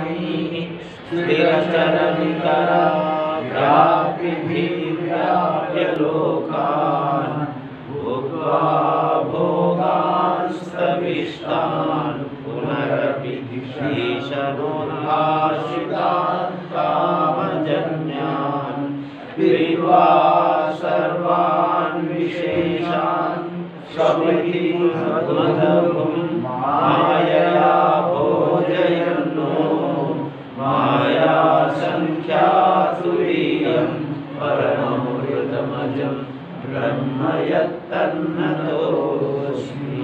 स्थिरचरनिकरा व्याप्य लोकान् भूत्वा भोगांस्तविष्टान् पुनरपि ईशनोद्भासितान् कामजन्यान् पीत्वा सर्वान् विशेषान् स्वपितिं मायया भोजयन्नो माया संख्यातुरीयं परममृतमजं ब्रह्म यत्तन्नतोऽस्मि।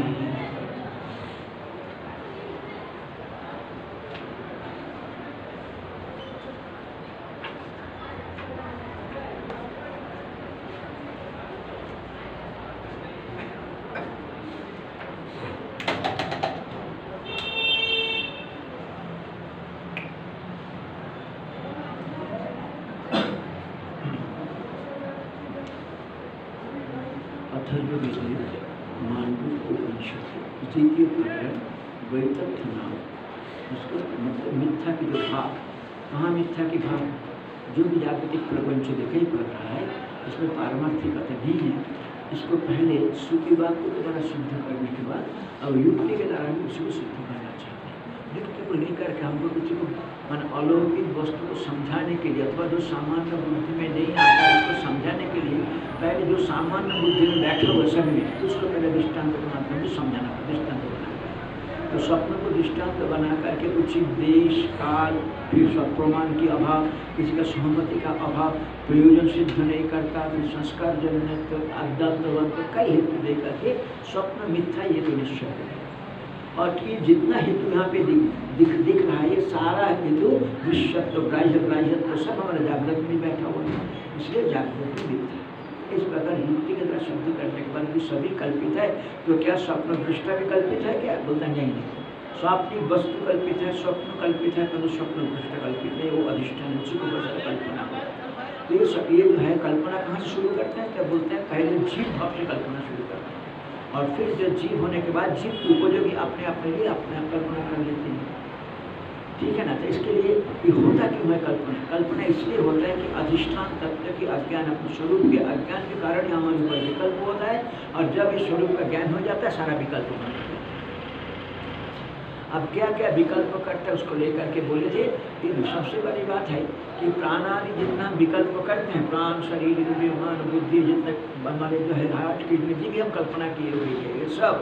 द्वितीय प्रकरण वैतथ्य नाम, उसको मतलब मिथ्या की जो भाव, कहाँ मिथ्या की भाव, जो भी जागतिक प्रपंच दिखाई पड़ रहा है इसमें पारमार्थिक अर्थ नहीं है। इसको पहले श्रुति बात को दोबारा सिद्ध करने के बाद और युक्ति के द्वारा भी उसी को सिद्ध करना चाहते हैं। युक्ति को लेकर के हमको किसी को मान अलौकिक वस्तु को समझाने के लिए अथवा जो सामान्य बुद्धि में नहीं आता है उसको समझाने के लिए पहले जो सामान्य बुद्धि में बैठे हुए सभी उसको पहले दृष्टांत के माध्यम से समझाना पड़ता, दृष्टांत बना कर। तो स्वप्न को दृष्टांत बना करके उचित देश काल फिर स्वप्रमाण की अभाव, किसी का सहमति का अभाव, प्रयोजन सिद्ध नहीं करता, फिर संस्कार जन्य आध्यात्मवंत कई हेतु दे करके स्वप्न मिथ्या ये तो निश्चय है। और ये जितना हेतु यहाँ पे दिख रहा है ये सारा हेतु विश्वत्व ग्राह्यत्व सब हमारे जागृत में बैठा हुआ है, इसलिए जागृत मिथ्या। इस प्रकार युक्ति के द्वारा शुद्ध करने के बाद भी सभी कल्पित है। तो क्या स्वप्न दृष्टा भी कल्पित है क्या? बोलता नहीं। स्वाप्निक वस्तु कल्पित है, स्वप्न कल्पित है, परंतु स्वप्न दृष्टा कल्पित नहीं, वो अधिष्ठान उसी को बचा कल्पना है। तो ये जो है कल्पना कहाँ से शुरू करते हैं? क्या बोलते हैं? पहले जीव भाव से कल्पना शुरू करते हैं और फिर जो जीव होने के बाद जीव की उपयोगी अपने आप लिए अपने आप कल्पना कर लेते हैं। ठीक है ना? तो इसके लिए ये होता क्यों है कल्पना? कल्पना इसलिए होता है कि अधिष्ठान तत्व के अज्ञान, अपने स्वरूप के अज्ञान के कारण हमारे ऊपर विकल्प होता है और जब इस स्वरूप का ज्ञान हो जाता है सारा विकल्प बन जाता है। अब क्या क्या विकल्प करता है उसको लेकर के बोले थे कि सबसे बड़ी बात है कि प्राणादि जितना विकल्प करते हैं, प्राण शरीर इंद्रिय मन बुद्धि जितने हमारे जो है हार्ट किडनी भी हम कल्पना किए हुए हैं, ये सब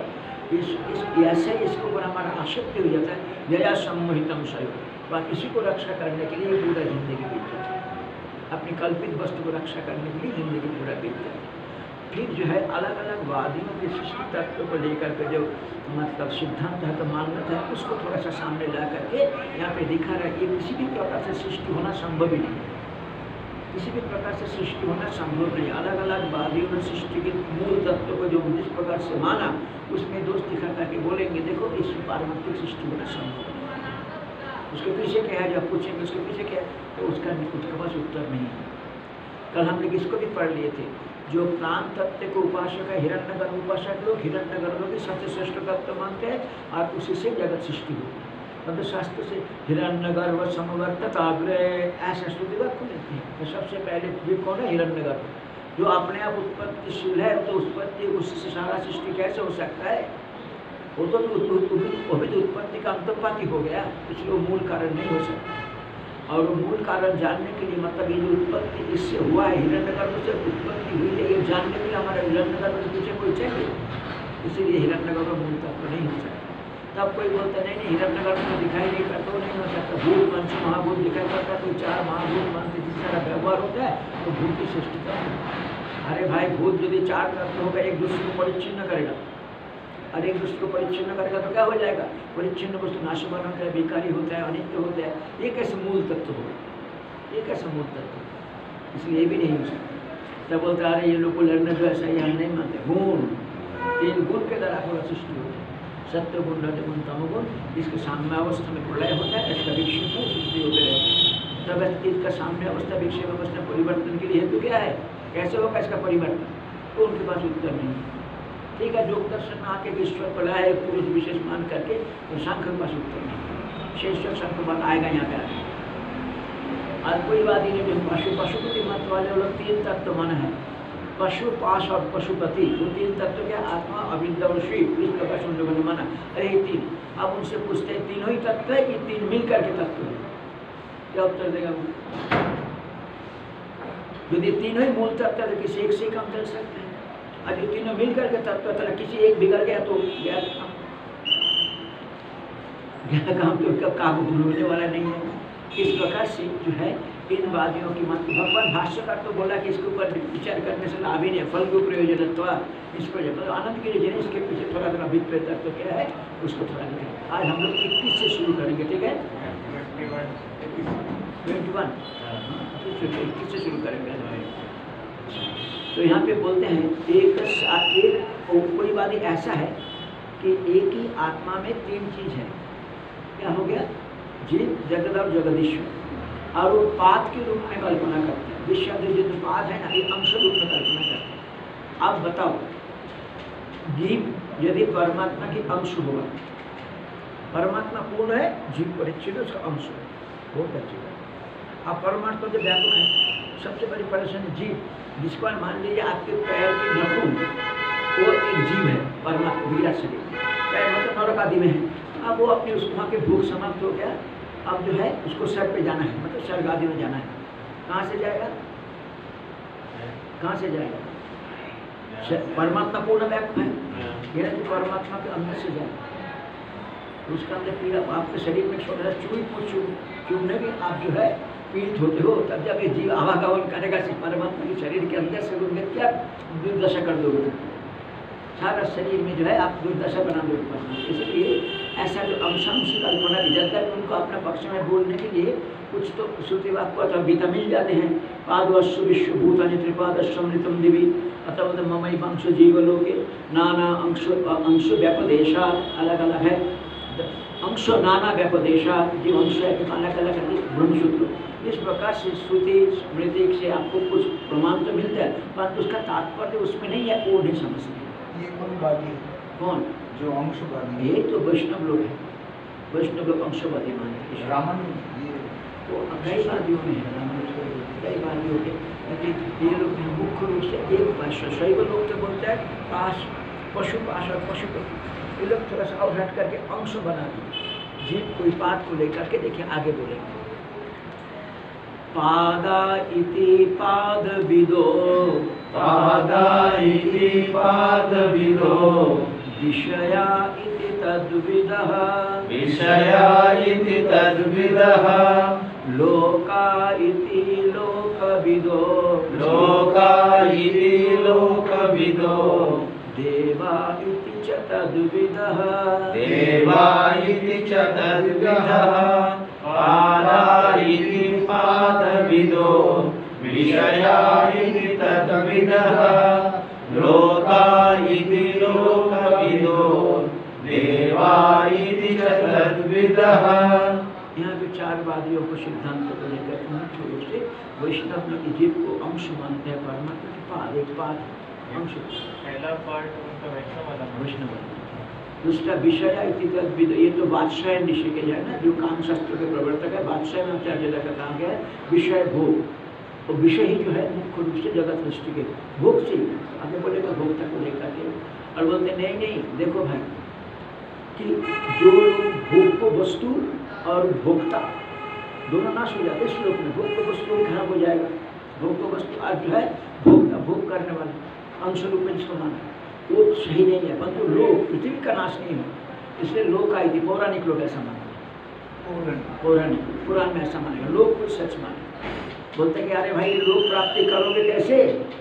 ऐसे इसके ऊपर हमारा आसक्ति हो जाता है। जया सम्मोहितम सहयोग, बात इसी को रक्षा करने के लिए पूरा जिंदगी बीत जाती है, अपनी कल्पित वस्तु को रक्षा करने के लिए जिंदगी पूरा बीत जाती है। फिर जो है अलग अलग वादियों के सृष्टि तत्व को लेकर के जो मतलब सिद्धांत है तो मान्यता है उसको थोड़ा सा सामने ला करके यहाँ पे दिखा रहा है कि किसी भी प्रकार से सृष्टि होना संभव ही नहीं है, किसी भी प्रकार से सृष्टि होना संभव नहीं। अलग अलग वादियों ने सृष्टि के मूल तत्व को जो जिस प्रकार से माना उसमें दोष दिखा करके बोलेंगे देखो इस पारमार्थिक सृष्टि होना संभव नहीं। उसके पीछे क्या है जब पूछेंगे उसके पीछे क्या है तो उसके पास उत्तर नहीं है। कल हमने किसको भी पढ़ लिए थे, जो प्राण तत्व को उपासक है हिरण्यगर्भ उपासक लोग हिरण्यगर्भ की सबसे श्रेष्ठ तत्व मानते हैं और उसी से जगत सृष्टि होती है। तब शास्त्र से हिरण्यगर्भ समवर्तत आग्रह ऐसा स्तुति वाक्य मिलती है। तो सबसे पहले जीव कौन है? हिरण्यगर्भ, जो अपने आप उत्पत्तिशील है। तो उत्पत्ति उससे सारा सृष्टि कैसे हो सकता है? वो तो उत्पत्ति का अंतपाती हो गया, इसलिए वो मूल कारण नहीं हो सकता। और वो मूल कारण जानने के लिए मतलब ये जो उत्पत्ति इससे हुआ है हिरण्यगर्भ से उत्पत्ति हुई है ये जानने के लिए हमारा हिरण्यगर्भ के पीछे कोई चाहिए, इसीलिए हिरण्यगर्भ मूल तत्व नहीं हो सकता। तब कोई बोलता नहीं हिरण्यगर्भ को दिखाई नहीं करता, वो नहीं हो सकता। भूत पंच महाभूत दिखाई पड़ता तो चार महाभूत मन से जिस तरह व्यवहार होता है तो भूत की सृष्टि का। अरे भाई भूत यदि चार तत्व होगा एक दूसरे को परिच्छिन्न करेगा और एक दूसरे को परिच्छिन्न करेगा तो क्या हो जाएगा? परिच्छिन्न वस्तु नाशवान होता है, बेकारी होता है, अनित्य होता है। ये कैसे मूल तत्व होगा? ये कैसे मूल तत्व? इसलिए ये भी नहीं हो सकता। तब बोलता है अरे ये लोग को लड़ने जो ऐसा ही हम नहीं मानते। गुण, 3 गुण के द्वारा पूरा सृष्टि होता है, सत्य गुण रजगुण तमोगुण। इसके साम्य अवस्था में प्रलय होता है, इसका विक्षेप में सृष्टि होते रहते हैं। तब इसका साम्य अवस्था विक्षेप अवस्था परिवर्तन के लिए हेतु क्या है? कैसे होगा इसका परिवर्तन? तो उनके पास उत्तर नहीं है। ठीक है, योग दर्शन में आके ईश्वर प्रलय है पुरुष विशेष मान करके तो सांख्य के पास उत्तर नहीं। शेष शंख बन आएगा यहाँ पे आगे। और कोई बात ही नहीं, जो पशुपति मत वाले लोग 3 तत्व मन है, पशु, पाश और पशुपति, वो 3 तत्व क्या, आत्मा, अविद्या और शिव, इस प्रकार से उन लोगों ने माना। अरे ये 3, अब उनसे पूछते हैं तीनों ही तत्व है कि 3 मिलकर के तत्व है? क्या उत्तर देगा वो? यदि तीनों ही मूल तत्व है तो किसी एक से कम चल सकते हैं, और जो तीनों मिलकर के तत्व है किसी एक बिगड़ गया तो गया काम, तो उसका काम होने वाला नहीं है। इस प्रकार से जो है इन वादियों की मत, भगवान भाष्यकार तो बोला कि इसके ऊपर विचार करने से लाभ ही नहीं, फल को प्रयोजनत्व इस पर आनंद के लिए इसके पीछे थोड़ा थोड़ा अभिप्राय तत्व क्या है उसको थोड़ा देखें। आज हम लोग 21 से शुरू करेंगे, ठीक है? 21 21 से शुरू करेंगे। तो यहाँ पे बोलते हैं एक कोई वादी ऐसा है कि एक ही आत्मा में 3 चीज है। क्या हो गया? जीव, जगत और जगदीश्वर, और वो पाद के रूप में कल्पना करते हैं। विश्व जो पाद है ना, ये अंश रूप में कल्पना करते हैं। अब बताओ, जीव यदि परमात्मा की अंश होगा, परमात्मा पूर्ण है, जीव परिच्छिन्न उसका अंश है, बहुत अच्छी बात। अब परमात्मा जो व्यापक है, सबसे बड़ी परेशानी जीव, जिस पर मान लीजिए आपके पैर के नाखून, वो एक जीव है, परमात्मा विराट शरीर, पैर मतलब नरक आदि में है। अब वो अपनी उस वहाँ के भूख समाप्त हो गया, अब जो है उसको स्वर्ग पे जाना है, मतलब स्वर्ग आदि में जाना है। कहाँ से जाएगा? कहाँ से जाएगा? परमात्मा पूर्ण व्यापक है, यह तो परमात्मा के अंदर से जाएगा। उसका अंदर पीड़ा, आपके शरीर में छोटा सा चूई को चूमने में आप जो है पीड़ित होते हो, तब जब ये जीव आवागमन करेगा परमात्मा के शरीर के अंदर से, उनमें क्या दुर्दशा कर दोगे? सारा शरीर में जो है आप दुर्दशा बना दोगे। इसलिए ऐसा जो अंशांश कल्पना जब तक उनको अपने पक्ष में बोलने के लिए कुछ तो श्रुति वाक्य अथवा गीता मिल जाते हैं। पादवस्व विश्वभूतानि त्रिपादस्वमृतम दिवि अथवा ममई अंश जीवलोके नाना अंश व्यपदेशा, अलग अलग है अंश, नाना व्यपदेशा, जीव अंश है अलग अलग है ब्रह्मसूत्र। इस प्रकार से श्रुति स्मृति से आपको कुछ प्रमाण तो मिलता है, परंतु उसका तात्पर्य उसमें नहीं है, वो नहीं समझते। ये कौन वादी है? कौन? जो अंशवादी, ये तो वैष्णव लोग हैं, वैष्णव लोग अंशवादी मानते हैं। रामन तो कई वादियों में है, कई वादियों के, लेकिन ये लोग मुख्य रूप से एक भाषा शैव लोग तो बोलते हैं पाश, पशु पाश और पशुपति, ये लोग थोड़ा सा और हट करके अंश बना दिए। जीव कोई पाद को लेकर के देखिए आगे बोलेंगे। पादा इति पाद विदो, पादा इति पाद विदो, विषया इति तद्विदः, विषया इति तद्विदः, लोका इति लोकविदो, लोका इति लोकविदो, देवा इति च तद्विदः, देवा इति च तद्विदः, पादा इति पादविदो, विषया इति तद्विदः, लोका इति लोकविदो, देवा इति च तद्विदः। यहाँ पे 4 वादियों को सिद्धांत को लेकर मुख्य रूप से वैष्णव लोग जीव को अंश मानते हैं, परमात्मा के पाद, एक पाद अंश। पहला पार्ट उनका वैष्णव वाला, वैष्णव। दूसरा विषय इति तद्विद, ये तो बादशाह ऋषिकेश है ना, जो काम शास्त्र के प्रवर्तक है, बादशाह में आचार्य का काम क्या है? विषय भोग, और विषय ही जो है मुख्य रूप से जगत सृष्टि के भोग से ही आगे बोलेगा, भोक्ता को लेकर के। और बोलते नहीं नहीं, देखो भाई कि जो भोग को वस्तु और भोक्ता दोनों नाश हो जाते श्लोक में। भोग को वस्तु भी खराब हो जाएगा, भोग को वस्तु आज जो है भोक्ता, भोग करने वाले अंश रूप में जिसको माना वो सही नहीं है, परंतु लोक पृथ्वी का नाश नहीं हो, इसलिए लोक आई थी। पौराणिक लोग ऐसा मानते, पौराणिक पुराण में ऐसा मानेगा, लोग कुछ सच माने। बोलते कि अरे भाई लोक प्राप्ति करोगे कैसे,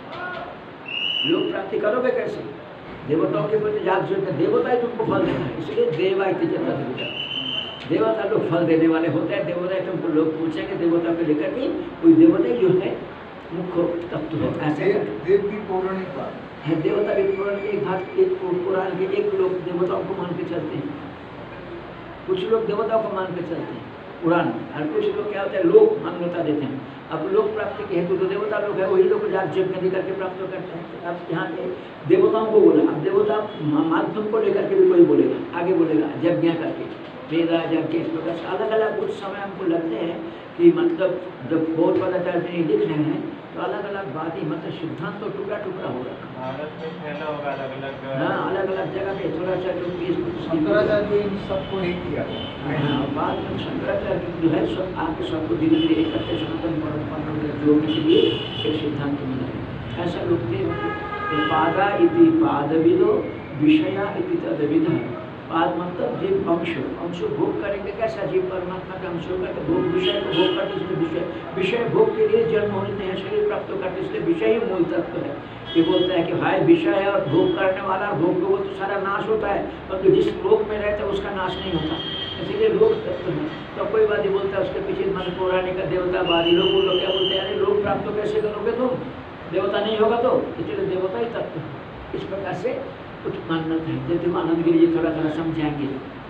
लोक प्राप्ति करोगे कैसे? देवताओं के प्रति जाग जोड़ते, देवता ही तुमको फल देना है, इसलिए देवा इति च तद्विदः, देवता लोग फल देने वाले होते हैं। देवता तुमको लोग पूछेंगे, देवता को लेकर के कोई देवता जो है मुख्य तत्व है, ऐसे देव भी पौराणिक बात है। देवता भी पुराण के एक भाग, एक पुराण के एक लोग देवताओं को मान के चलते हैं, कुछ लोग देवताओं को मान के चलते हैं पुराण में, और कुछ लोग क्या होता है लोक मान्यता देते हैं। अब लोक प्राप्ति के हेतु तो देवता लोग है, वही लोग जाग यज्ञ करके प्राप्त करते हैं। अब यहाँ पे देवताओं को बोला, अब देवता माध्यम को लेकर के भी कोई बोलेगा, आगे बोलेगा यज्ञ करके, वेदाज के इस प्रकार से अलग अलग कुछ समय हमको लगते हैं कि मतलब जब बहुत पदाचार्य जी लिख रहे हैं तो अलग अलग बात ही मतलब सिद्धांत तो टुकड़ा टुकड़ा हो रहा है। भारत में फैला होगा अलग अलग। हाँ, अलग अलग जगह पे थोड़ा सा लोग शंकराचार्य इन सबको नहीं किया। हाँ, बाद में शंकराचार्य जो है सब आके सबको धीरे धीरे इकट्ठे सनातन परंपरा में जोड़ने के लिए एक सिद्धांत मिला। ऐसा लोग थे पादा इति पादविदो विषया इति तदविद। पाद मतलब जीव अंश भोग करेंगे कैसा जीव परमात्मा का अंश होकर भोग विषय को भोग करते इसलिए विषय भोग के लिए जन्म होते हैं, शरीर प्राप्त करते इसलिए विषय ही मूल तत्व है। ये बोलता है कि भाई विषय और भोग करने वाला भोग को तो सारा नाश होता है, परंतु जिस लोक में रहता है उसका नाश नहीं होता, इसीलिए लोक तत्व है। तो कोई बात ही बोलता है उसके पीछे मन पौराणिक देवतावादी लोग वो लोग क्या बोलते हैं, अरे लोक प्राप्त कैसे करोगे तुम, देवता नहीं होगा तो, इसलिए देवता ही तत्व है। इस प्रकार से कुछ मान्यता है, जैसे आनंद गिरी जी थोड़ा थोड़ा समझाएंगे।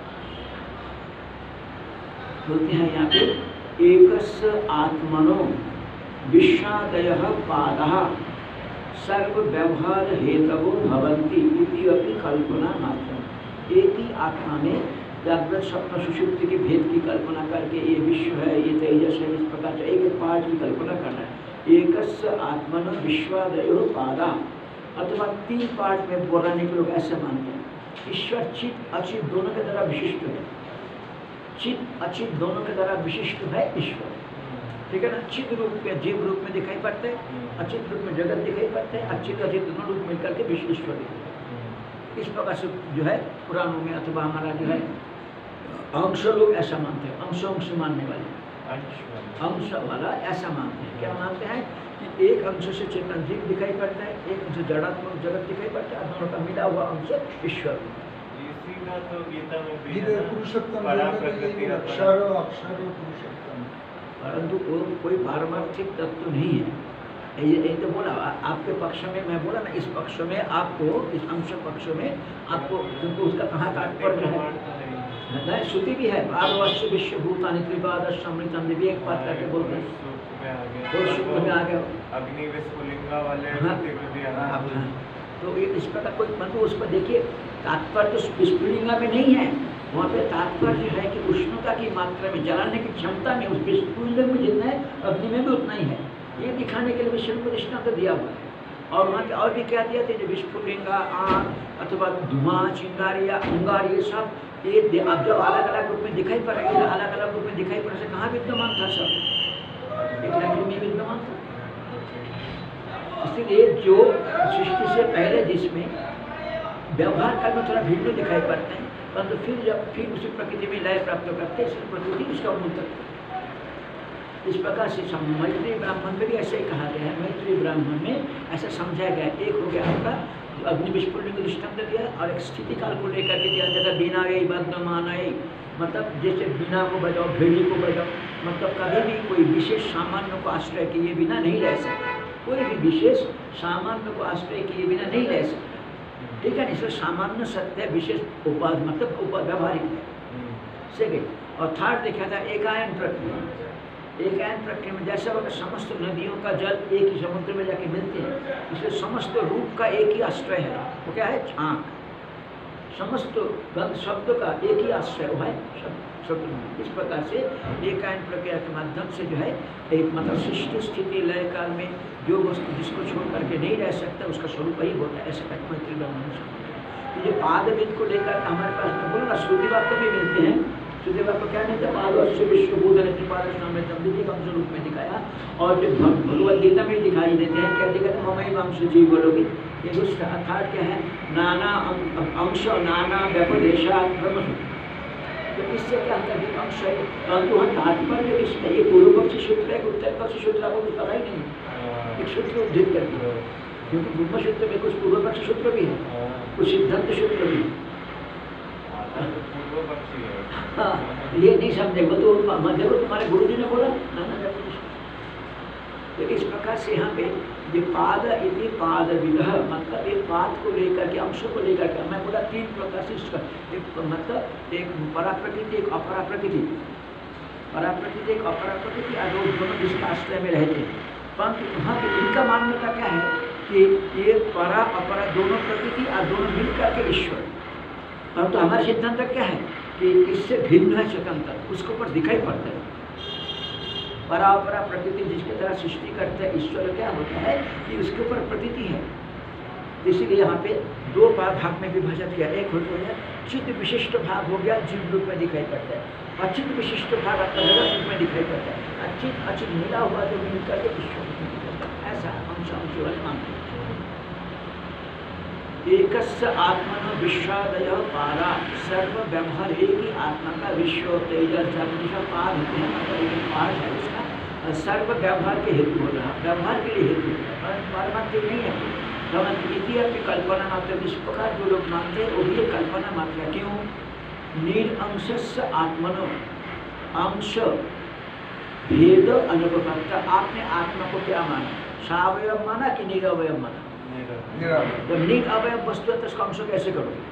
बोलते हैं यहाँ पे एकस्य आत्मनो विषादयः पादः सर्व व्यवहार हेतवो भवन्ति इति अपि कल्पना मात्रम। एक ही आत्मा में जागृत स्वप्न सुषुप्ति के भेद की कल्पना करके ये विश्व है, ये तेजस है, इस प्रकार से एक एक पार्ट की कल्पना करना है। एकस्य आत्मनो विश्वादयो पादा, अथवा 3 पार्ट में पौराणिक लोग ऐसे मानते हैं। ईश्वर चित अचित दोनों के द्वारा विशिष्ट है, चित अचित दोनों के द्वारा विशिष्ट है ईश्वर, ठीक है ना। चित रूप में जीव रूप में दिखाई पड़ते हैं, अचित रूप में जगत दिखाई पड़ते हैं, अचित अचित दोनों रूप मिलकर के विश्व ईश्वर दिखाई। इस प्रकार से जो है पुराणों में अथवा हमारा जो है अंश लोग ऐसा मानते हैं, अंश मानने वाले अंश वाला ऐसा मानते हैं। क्या मानते हैं कि एक अंश से चेतन जीव दिखाई पड़ता है, एक अंश जड़ात्मक जगत दिखाई पड़ता है, दोनों का मिला हुआ अंश ईश्वर। इसी तो गीता में भी गीता पुरुषोत्तम अक्षर अक्षर पुरुषोत्तम, परंतु कोई पारमार्थिक तत्व नहीं है। ये तो बोला आपके पक्ष में, मैं बोला ना इस पक्ष में आपको, इस अंश पक्ष में आपको, क्योंकि उसका कहाँ तात्पर्य है, श्रुति भी है, 12 वर्ष विश्वभूतानि त्रिपाद समृतम, भी एक बात करके बोलते हैं, में आ गया अग्नि विस्फुलिंगा वाले। हाँ, तो ये इस प्रकार कोई मतलब उसको देखिए तात्पर्य तो विस्फुलिंगा में नहीं है, वहाँ पे तात्पर्य है कि उष्णता की मात्रा में, जलाने की क्षमता में उस विस्फुलिंग में जितना है अग्नि में भी उतना ही है। ये दिखाने के लिए विष्णु को दृष्टांत तो दिया हुआ है। और वहाँ पे और भी क्या दिया था, जो विस्फुलिंगा आग अथवा धुआं चिंगारी या अंगार, ये सब ये अब जब अलग अलग रूप में दिखाई पड़ रही है, अलग अलग रूप में दिखाई पड़ने से कहाँ विद्यमान था, सब एक लकड़ी में विद्यमान था। इसलिए जो सृष्टि से पहले जिसमें व्यवहार करना थोड़ा भिन्न दिखाई पड़ते हैं, परंतु फिर उसी प्रकृति में लय प्राप्त करते हैं, इसलिए प्रकृति उसका मूल तत्व। इस प्रकार से मैत्री ब्राह्मण में भी ऐसे ही कहा गया है, मैत्री ब्राह्मण में ऐसा समझाया गया। एक हो गया आपका अग्नि विस्फुलिंग को दृष्टांत दिया, और एक स्थिति काल को लेकर के दिया जाता, बिना यही बद्यमान है, मतलब जैसे बिना को बजाओ भेड़ी को बजाओ, मतलब कभी भी कोई विशेष सामान्य को आश्रय किए बिना नहीं रह सकते, कोई भी विशेष सामान्य को आश्रय किए बिना नहीं रह सकते, ठीक है। इसलिए सामान्य सत्य विशेष उपाध मतलब व्यावहारिक है। सेकेंड और थर्ड देखा था एकायन प्रक्रिया। एकायन प्रक्रिया में जैसे वह समस्त नदियों का जल एक ही समुद्र में जाके मिलते हैं, इसलिए समस्त रूप का एक ही आश्रय है, वो क्या है, झांक। समस्त गंध शब्द का एक ही आश्रय है शब्द। इस प्रकार से एकायन प्रक्रिया के माध्यम से जो है एक मतलब सृष्टि स्थिति लय काल में जो वस्तु जिसको छोड़ करके नहीं रह सकता उसका स्वरूप ही होता है, ऐसा मैत्री ब्राह्मण। ये पादविद को लेकर हमारे पास बोलूँगा श्रुति वाक्य भी मिलते हैं। श्रुति वाक्य क्या नहीं था, पादस्य विश्वभूत अंश रूप में दिखाया, और जो भगवद गीता में दिखाई देते हैं, क्या दिखाते हैं, ममई अंश जीव बोलोगे, ये उसका अर्थात क्या है, नाना अंश नाना व्यपदेशा ब्रह्मसूत्र। तो इससे क्या करके अंश है, परंतु वहाँ तात्पर्य इसमें ये पूर्व पक्षी सूत्र है, उत्तर पक्षी सूत्र आपको कुछ पता ही नहीं, एक सूत्र उद्धृत करके, क्योंकि ब्रह्म सूत्र में कुछ पूर्व पक्षी सूत्र भी है, कुछ सिद्धांत सूत्र भी है। हाँ, ये नहीं समझे वो तो देखो तुम्हारे गुरु जी ने बोला नाना। तो इस प्रकार से यहाँ पे ये पाद इति पाद विदह, मतलब एक पाद को लेकर के अंशों को लेकर के मैं बोला 3 प्रकार से इसका एक मतलब एक पराप्रकृति एक अपराप्रकृति, पराप्रकृति एक अपराप्रकृति और दोनों जिसके आश्रय में रहते हैं। परंतु वहाँ पे इनका मान्यता क्या है कि ये परा अपरा दोनों प्रकृति और दोनों मिल करके ईश्वर। परंतु हमारे सिद्धांत क्या है कि इससे भिन्न है स्वतंत्र, उसके ऊपर दिखाई पड़ता है। परापरा प्रकृति जिसके द्वारा सृष्टि करते हैं ईश्वर, क्या होता है कि उसके ऊपर प्रतीति है। इसीलिए यहाँ पे दो भाग में विभाजन किया। एक होता है चित्त विशिष्ट भाग हो गया, जीव रूप में दिखाई पड़ता है। अचित विशिष्ट भाग आपका जगत रूप में दिखाई पड़ता है। अचित अचित मिला हुआ जो मिलकर के ईश्वर रूप में दिखाई पड़ता है। ऐसा अंश अंश वाले मानते हैं। एकस्य आत्मनो विश्वादय पारा, सर्व व्यवहार एक ही आत्मा का विश्व तेजस जगदीश पार होते हैं। मतलब एक पाठ है उसका, सर्व व्यवहार के हेतु हो रहा, व्यवहार के लिए हेतु है, पारमार्थिक नहीं है। इतिहास कल्पना मात्र, इस प्रकार जो लोग मानते हैं वो भी कल्पना मात्र है। क्यों? निरंशस्य आत्मनो, अंश भेद अनुपकर्ता। आपने आत्मा को क्या माना? सावयव माना कि निरवयव माना? जब निरवयव वस्तु है तो उसका अंश कैसे करोगे?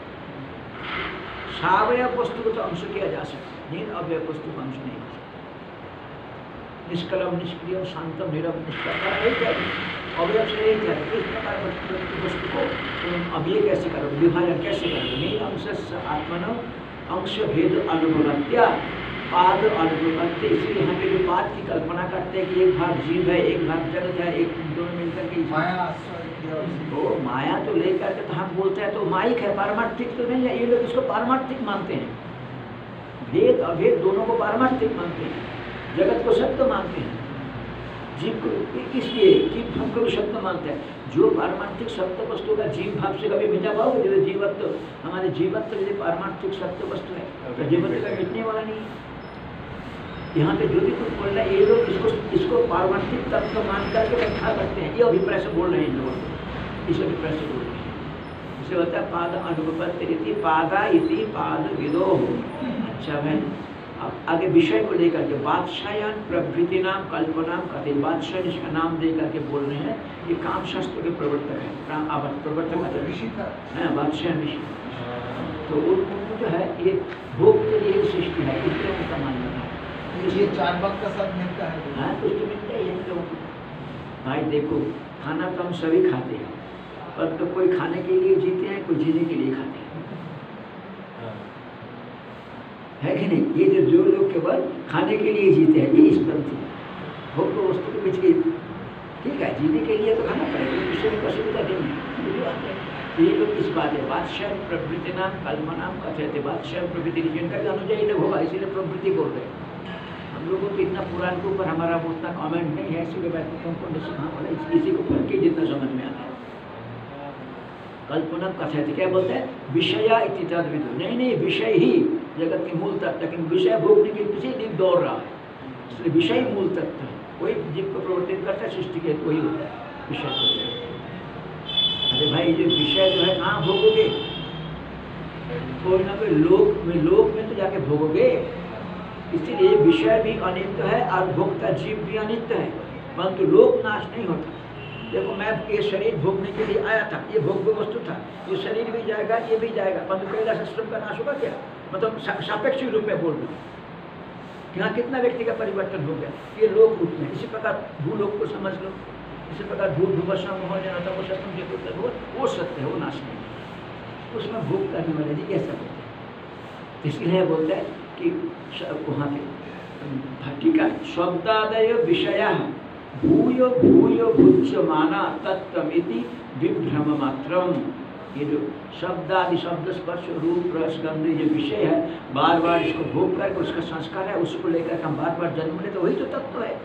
सावयव वस्तु को तो अंश किया जा सकता, निरवयव वस्तु का अंश नहीं हो सकता। निष्कलम निष्क्रिय शांतम निरव निष्कलम अवयव से यही चाहिए। इस प्रकार वस्तु को तुम अब ये कैसे करोगे, विभाजन कैसे करोगे? निरंशस्य आत्मनो अंश भेद अनुभवत्या पाद अनुभवत्य। इसलिए यहाँ पे जो पाद की कल्पना करते हैं कि एक भाग जीव है, एक भाग जगत है, एक दोनों मिलकर के वो माया तो लेकर के तो हम बोलते हैं तो माइक है, पारमार्थिक तो नहीं है। ये लोग इसको पारमार्थिक मानते हैं, भेद अभेद दोनों को पारमार्थिक मानते हैं, जगत को सत्य मानते हैं, जीव को इसलिए जीव भाव को भी सत्य मानते हैं। जो पारमार्थिक सत्य वस्तु का जीव भाव से कभी मिटा पाओगे? जैसे जीवत्व, हमारे जीवत्व यदि पारमार्थिक सत्य वस्तु है तो जीवत्व का मिटने वाला नहीं है। यहाँ पे जो भी कुछ बोल रहा है ये लोग इसको पारमार्थिक तत्व मान करके व्याख्या करते हैं। ये अभिप्राय से बोल रहे हैं इन लोगों को, इस अभिप्राय से बोल रहे हैं। इसे होता है पाद अनुपत्ति, पादा इति पाद विदो। अच्छा भाई, अब आगे विषय को लेकर के बादशाहन प्रभृति नाम कल्पनाम कथित। बादशाह इसका नाम दे करके बोल रहे हैं ये काम शास्त्र के प्रवर्तक है, प्रवर्तक ऋषि था। बादशाह ऋषि। तो उनको जो है ये भोग के लिए सृष्टि है, इसलिए उनका मानना है। ये चार बाग का साथ मिलता है। हाँ, कुछ तो मिलता है इन लोगों को। भाई देखो, खाना तो हम सभी खाते हैं, पर तो कोई खाने के लिए जीते हैं, कोई जीने के लिए खाते हैं, है कि नहीं? ये जो लोग केवल खाने के लिए जीते हैं, ये इस पंथी भोग को वस्तु के बीच की, ठीक है, जीने के लिए तो खाना पड़ेगा, दूसरे की असुविधा नहीं है। ये लोग इस बात है बादशाह प्रवृत्ति नाम कल्पनाम कथयते। बादशाह प्रवृत्ति जिनका अनुଯାयी लोग होगा, इसीलिए प्रवृत्ति बोल रहे हैं। हम लोगों को इतना पुराण के ऊपर हमारा उतना कमेंट नहीं है, इसीलिए मैं इसी को पढ़ के जितना समझ में आता है। कल्पना कथयते क्या बोलते हैं? विषया इति तद्विदु। नहीं, विषय ही जगत की मूल तत्व, लेकिन विषय भोगने के पीछे जीव दौड़ रहा है, इसलिए विषय मूल तत्व है। कोई जीव को प्रवर्तित करता है सृष्टि के, वही होता है विषय। अरे भाई, जो विषय जो है कहाँ भोगोगे? कोई ना कोई लोक में तो जाके भोगोगे। इसीलिए विषय भी अनित्य है और भोक्ता जीव भी अनित्य है, परंतु लोक नाश नहीं होता। देखो, मैं ये शरीर भोगने के लिए आया था, ये भोग्य वस्तु था, ये शरीर भी जाएगा, ये भी जाएगा, परंतु कैलाश आश्रम का नाश होगा क्या? मतलब सापेक्ष रूप में बोल रहा हूँ, यहाँ कितना व्यक्ति का परिवर्तन हो गया, ये लोक रूप में। इसी प्रकार भूलोक को समझ लो, इसी प्रकार भूत भूवशम हो जाना वो सत्य, वो सत्य है, वो नाश नहीं है, उसमें भोग करने वाले जी ऐसा बोलते हैं। इसलिए बोलते हैं कि वहाँ पे ठीक है, शब्दादय विषया भूय भूय भुज्यमाना तत्त्वमिति विभ्रम मात्रम। ये जो शब्दादि शब्द स्पर्श रूप रस गंध ये विषय है, बार बार इसको भोग करके उसका संस्कार है, उसको लेकर हम बार बार जन्म ले, तो वही तो तत्व है।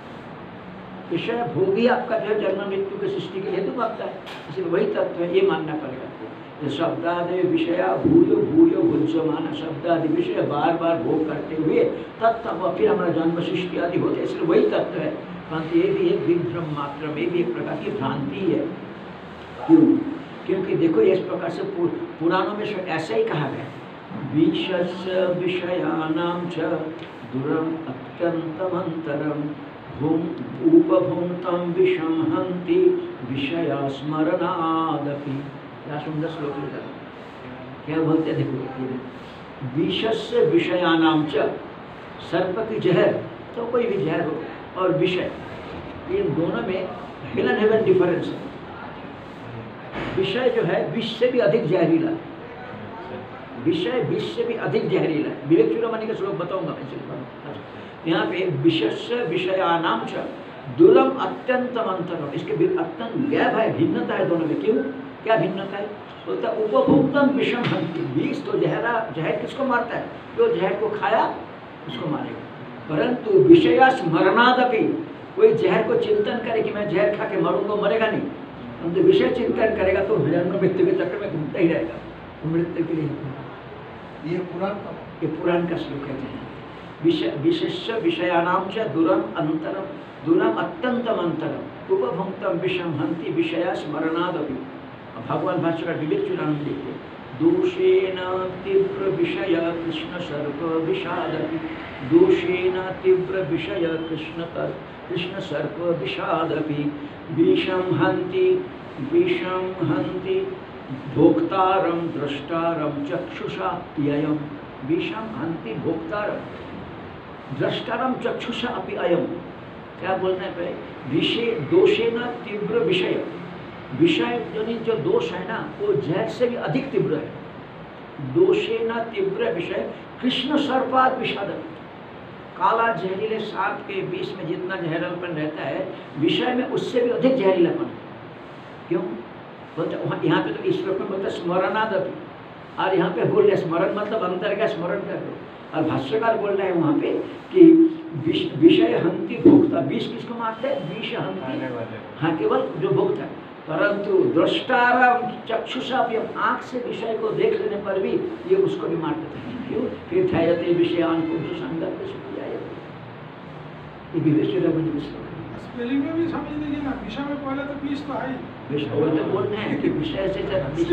विषय भोग ही आपका जो है जन्म मृत्यु की सृष्टि के हेतु भागता है, इसलिए वही तत्व है, ये मानना पड़ेगा। शब्दादि विषया भूय भूय भुज्यमाना, शब्दादि विषय बार बार भोग करते हुए तत्व फिर हमारा जन्म सृष्टि आदि होते, इसलिए वही तत्व है। परंतु ये भी एक विभ्रम मात्र में भी एक प्रकार की भ्रांति है। क्यों? क्योंकि देखो, इस प्रकार से पुराणों में ऐसा ही कहा गया, विषस्य विषयानां च दुरम अत्यंतमंतरम उपभुंक्तं विषम हन्ति विषया स्मरणादपि। क्या सुंदर श्लोक लिखा, क्या बोलते हैं? देखो, विषस्य विषयानां च, सर्प की जहर तो कोई भी जहर हो, और विषय, इन दोनों में हेलन हेवन डिफरेंस है। विषय जो है विष से भी अधिक जहरीला, विषय विष से भी अधिक जहरीला है। विवेक चूड़ामणि का श्लोक बताऊंगा मैं सिर्फ। यहाँ पे विषस्य विषयानाम च दुर्लभ अत्यंतम अंतर, इसके अत्यंत गैप है, भिन्नता है दोनों में। क्यों, क्या भिन्नता है? बोलता उपभोक्तम विषम हंति, विष तो जहर किसको मारता है? जो जहर को खाया उसको मारेगा। परंतु विषया स्मरणादपि, कोई जहर को चिंतन करे कि मैं जहर खा के मरूंगा, मरेगा नहीं, परंतु विषय चिंतन करेगा तो जन्म मृत्यु के चक्कर में घूमता ही रहेगा, मृत्यु के लिए। ये पुराण का, ये पुराण का श्लोक है। विशेष विषयानाम च दूरम अंतरम, दूरम अत्यंतम अंतरम, उपभुक्तम विषम हंति विषया स्मरणादपि। भगवान भाष्यकार विवेक चूड़ामणि लिखते, दोषेण तीव्र विषय कृष्ण सर्प विषादपि, दोषेण तीव्र विषय कृष्ण सर्प विषादपि, विषम हंति भोक्तारम द्रष्टारम चक्षुषा ययम, विषम हंति भोक्तारम द्रष्टारम चक्षुषा अपि अयम। क्या बोलना है? विषय दोषेन तीव्र विषय, विषय जो दोष है ना वो जहर से भी अधिक तीव्र है। दोषेन तीव्र विषय कृष्ण सर्पाद विषाद, काला जहरीले सांप के बीच में जितना जहरीलापन रहता है, विषय में उससे भी अधिक जहरीलापन। क्यों बोलते? यहाँ पे तो इस श्लोक में बोलता स्मरणादपि, और यहाँ पे बोल रहे स्मरण मतलब अंतर का स्मरण कर दो। और भाष्यकार बोल रहे हैं वहाँ पे कि विषय हंति भोक्ता, विष किसको मारते हैं? विष हंति, हाँ केवल जो भोक्ता है। परंतु द्रष्टारम चक्षुषा भी, आँख से विषय को देख लेने पर भी ये उसको भी मार देते हैं। क्यों? फिर ध्यायते विषयान पुरुष संगत स्पेलिंग में भी समझ लीजिए ना, विषय में पहले तो बीस तो है, वो तो बोल रहे हैं कि विषय से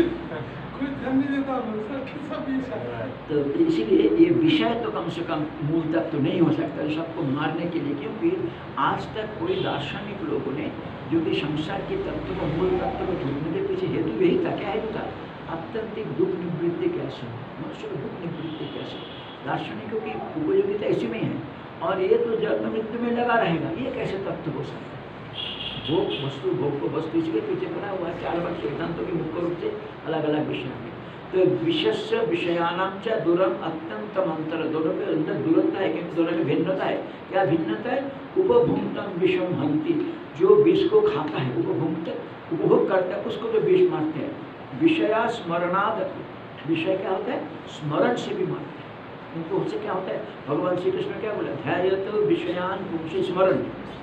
कोई ध्यान नहीं देता सब बीस है। तो इसीलिए ये विषय तो कम से कम मूल तक तो नहीं हो सकता सबको मारने के लिए, क्योंकि आज तक कोई दार्शनिक लोगों ने जो भी संसार के तत्व को, मूल तत्व को ढूंढने के पीछे हेतु यही था। क्या हेतु था? आत्यंतिक दुख निवृत्ति कैसे, मनुष्य को दुख निवृत्ति कैसे। दार्शनिकों की उपयोगिता ऐसी में है, और ये तो जन्म मृत्यु में लगा रहेगा, ये कैसे तत्व हो सकता है? भोग वस्तु, भोग को वस्तु, इसके पीछे पड़ा हुआ 4 वर्ग सिद्धांतों के मुख्य रूप से अलग अलग विषय में। तो विशेष विषयानाम च दूरम अत्यंतम अंतर, दोनों के अंदर दूरता है, क्योंकि दोनों में भिन्नता है। क्या भिन्नता है? उपभुक्तम विषम हंति, जो विष को खाता है, उपभोग करता है, उसको जो विष मारते हैं। विषया स्मरणाद, विषय क्या होता है? स्मरण से भी मारते हैं। उनको उससे क्या होता है? भगवान श्री कृष्ण क्या बोला? ध्यायत विषयान पुंस स्मरण,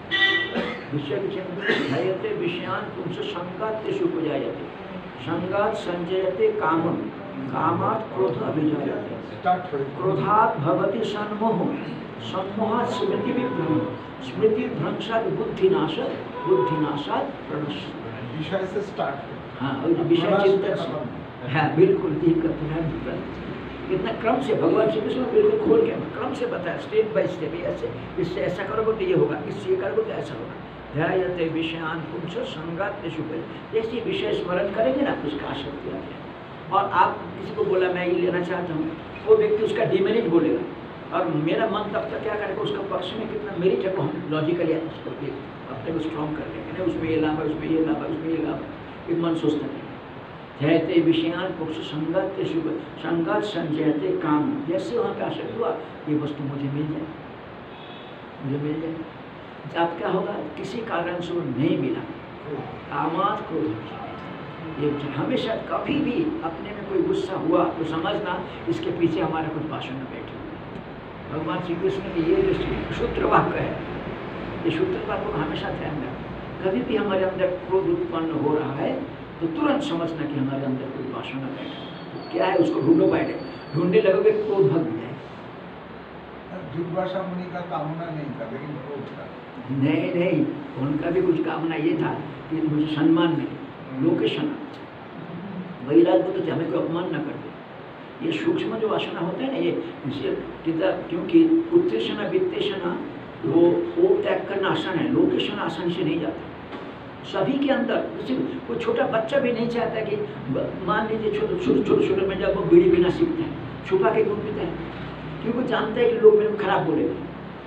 विषय ध्यायते विषयान पुंस संगात उपजायते, संगात संजयते कामम, कामात् क्रोध अभिजायते, क्रोधात् भवति सन्मोह, सम्मोहात् स्मृति विभ्रम, स्मृति भ्रंशात् बुद्धिनाशात्, बुद्धिनाशात् प्रणश्यति। विषय से स्टार्ट, हाँ विषय चिंतन से, हाँ बिल्कुल ठीक है। इतना क्रम से भगवान श्री कृष्ण बिल्कुल खोल के क्रम से बताया, स्टेप बाय स्टेप, ऐसे इससे ऐसा करोगे तो ये होगा, इससे ये करोगे तो ऐसा होगा। ध्यायते विषयान पुंस संगात शुभ, जैसे विषय स्मरण करेंगे ना उसका आसक्ति आ जाए। और आप किसी को बोला मैं ये लेना चाहता हूँ, वो व्यक्ति उसका डिमेरिट बोलेगा, और मेरा मन तब तक क्या करेगा? उसका पक्ष में कितना मेरिट है वो हम लॉजिकली अपने को स्ट्रॉन्ग कर लेंगे, नहीं उसमें ये लाभ है, उसमें ये लाभ है, उसमें ये लाभ है, एक मन सोचता है। ध्यायते विषयान पुरुष संगत शुभ, संगत संजयते काम, जैसे वहाँ पे आशक्त हुआ ये वस्तु मुझे मिल जाए, मुझे मिल जाए। अब क्या होगा? किसी कारण से वो नहीं मिला, कामात् क्रोध। ये हमेशा कभी भी अपने में कोई गुस्सा हुआ तो समझना इसके पीछे हमारा कुछ वासना बैठी हुई। भगवान श्री कृष्ण की ये जो सूत्र वाक्य है, ये सूत्र वाक्य को हमेशा ध्यान रखना। कभी भी हमारे अंदर क्रोध उत्पन्न हो रहा है तो तुरंत समझना कि हमारे अंदर कोई वासना बैठा, तो क्या है उसको ढूंढो, बैठे ढूंढने लगोगे क्रोध भग जाए। दुर्वासा मुनि का कामना नहीं था, लेकिन क्रोध था। नहीं, उनका भी कुछ कामना ये था कि मुझे सम्मान मिले, लोकेशन, वही रात बोलते थे हमें कोई अपमान न कर दे। ये सूक्ष्म जो वासना होता है ना, ये क्योंकि उत्तेजना वित्तेषणा वो त्याग करना आसान है, लोकेशन आसानी से नहीं जाता सभी के अंदर। कोई छोटा बच्चा भी नहीं चाहता कि मान लीजिए छोटे में जब वो बीड़ी पीना सीखता है, छुपा के क्यों पीता है? क्योंकि वो जानता है कि लोग मेरे को खराब बोलेगा,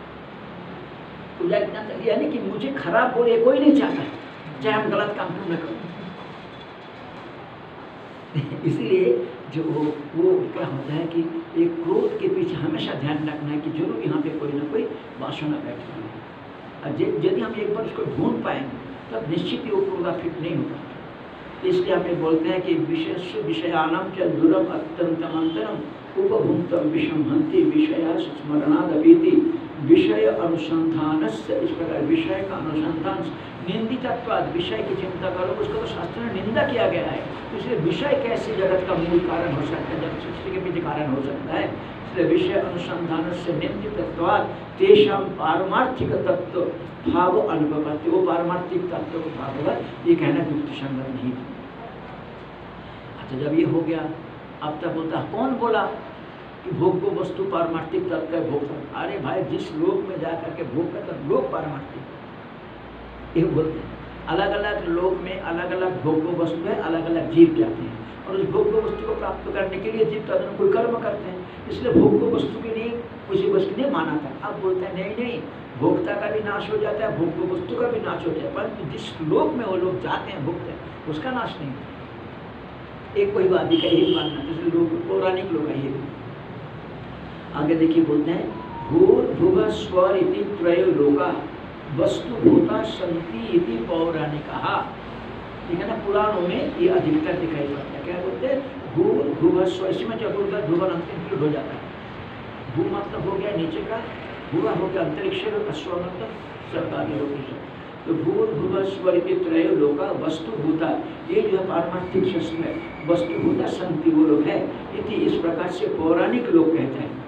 तो यानी कि मुझे खराब बोले कोई नहीं चाहता, चाहे हम गलत काम क्यों न करें। इसलिए जो वो क्या होता है कि एक क्रोध के पीछे हमेशा ध्यान रखना है कि जरूर यहाँ पे कोई ना कोई वासना बैठी हुई है। और यदि हम एक बार उसको ढूंढ पाएंगे तब निश्चित ही वो क्रोधा फिट नहीं होगा। इसलिए हमें बोलते हैं कि विषयानाम च दुरम अत्यंतम अंतरम उपभुक्तम विषम हंति विषया स्मरणादपीति विषय अनुसंधान से, इस प्रकार विषय का अनुसंधान निंदितत्वाद, विषय की चिंता करो उसको तो शास्त्र में निंदा किया गया है। तो इसलिए विषय कैसे जगत का मूल कारण हो सकता है, जब सृष्टि के पीछे कारण हो सकता है। इसलिए विषय अनुसंधान से निंदितत्वाद तेषां पारमार्थिक तत्व भाव अनुपपत्ति, वो पारमार्थिक तत्व को भाव होगा, ये कहना युक्ति संगत नहीं। अच्छा, जब ये हो गया, अब तक बोलता कौन बोला कि भोग को वस्तु पारमार्थिक तत्व है भोग कर। अरे भाई, जिस लोक में जा करके भोग करता लोक पारमार्थिक, ये बोलते हैं। अलग अलग लोक में अलग अलग भोग को वस्तु है, अलग अलग जीव जाते हैं और उस भोग को वस्तु को प्राप्त करने के लिए जीव तदनुकूल कर्म करते हैं। इसलिए भोग को वस्तु के लिए उसी वस्तु ने माना था। अब बोलते हैं नहीं नहीं, भोक्ता का भी नाश हो जाता है, भोग को वस्तु का भी नाश हो जाता है, परंतु जिस लोक में वो लोग जाते हैं भोगते हैं उसका नाश नहीं होता। एक कोई वादी का यही मानना, जैसे लोग पौराणिक लोग है ये। आगे देखिए बोलते हैं भूर्भुव स्वर इति त्रयो लोका वस्तु भूता सन्ति इति पौराणिका। ठीक है ना, पुराणों में ये अधिकतर दिखाई पड़ता है। क्या बोलते हैं भूर्भुव स्वर, इसमें चतुर्थ ध्रुवन अंतिम हो जाता है। भू मतलब हो गया नीचे का, भूवा हो गया अंतरिक्ष, अश्व मतलब सरकारी लोग। तो भूर्भुव स्वर के त्रय लोका वस्तु भूता, ये जो है पारमार्थिक शास्त्र में वस्तु भूता संति वो लोग है, इस प्रकार से पौराणिक लोग कहते हैं।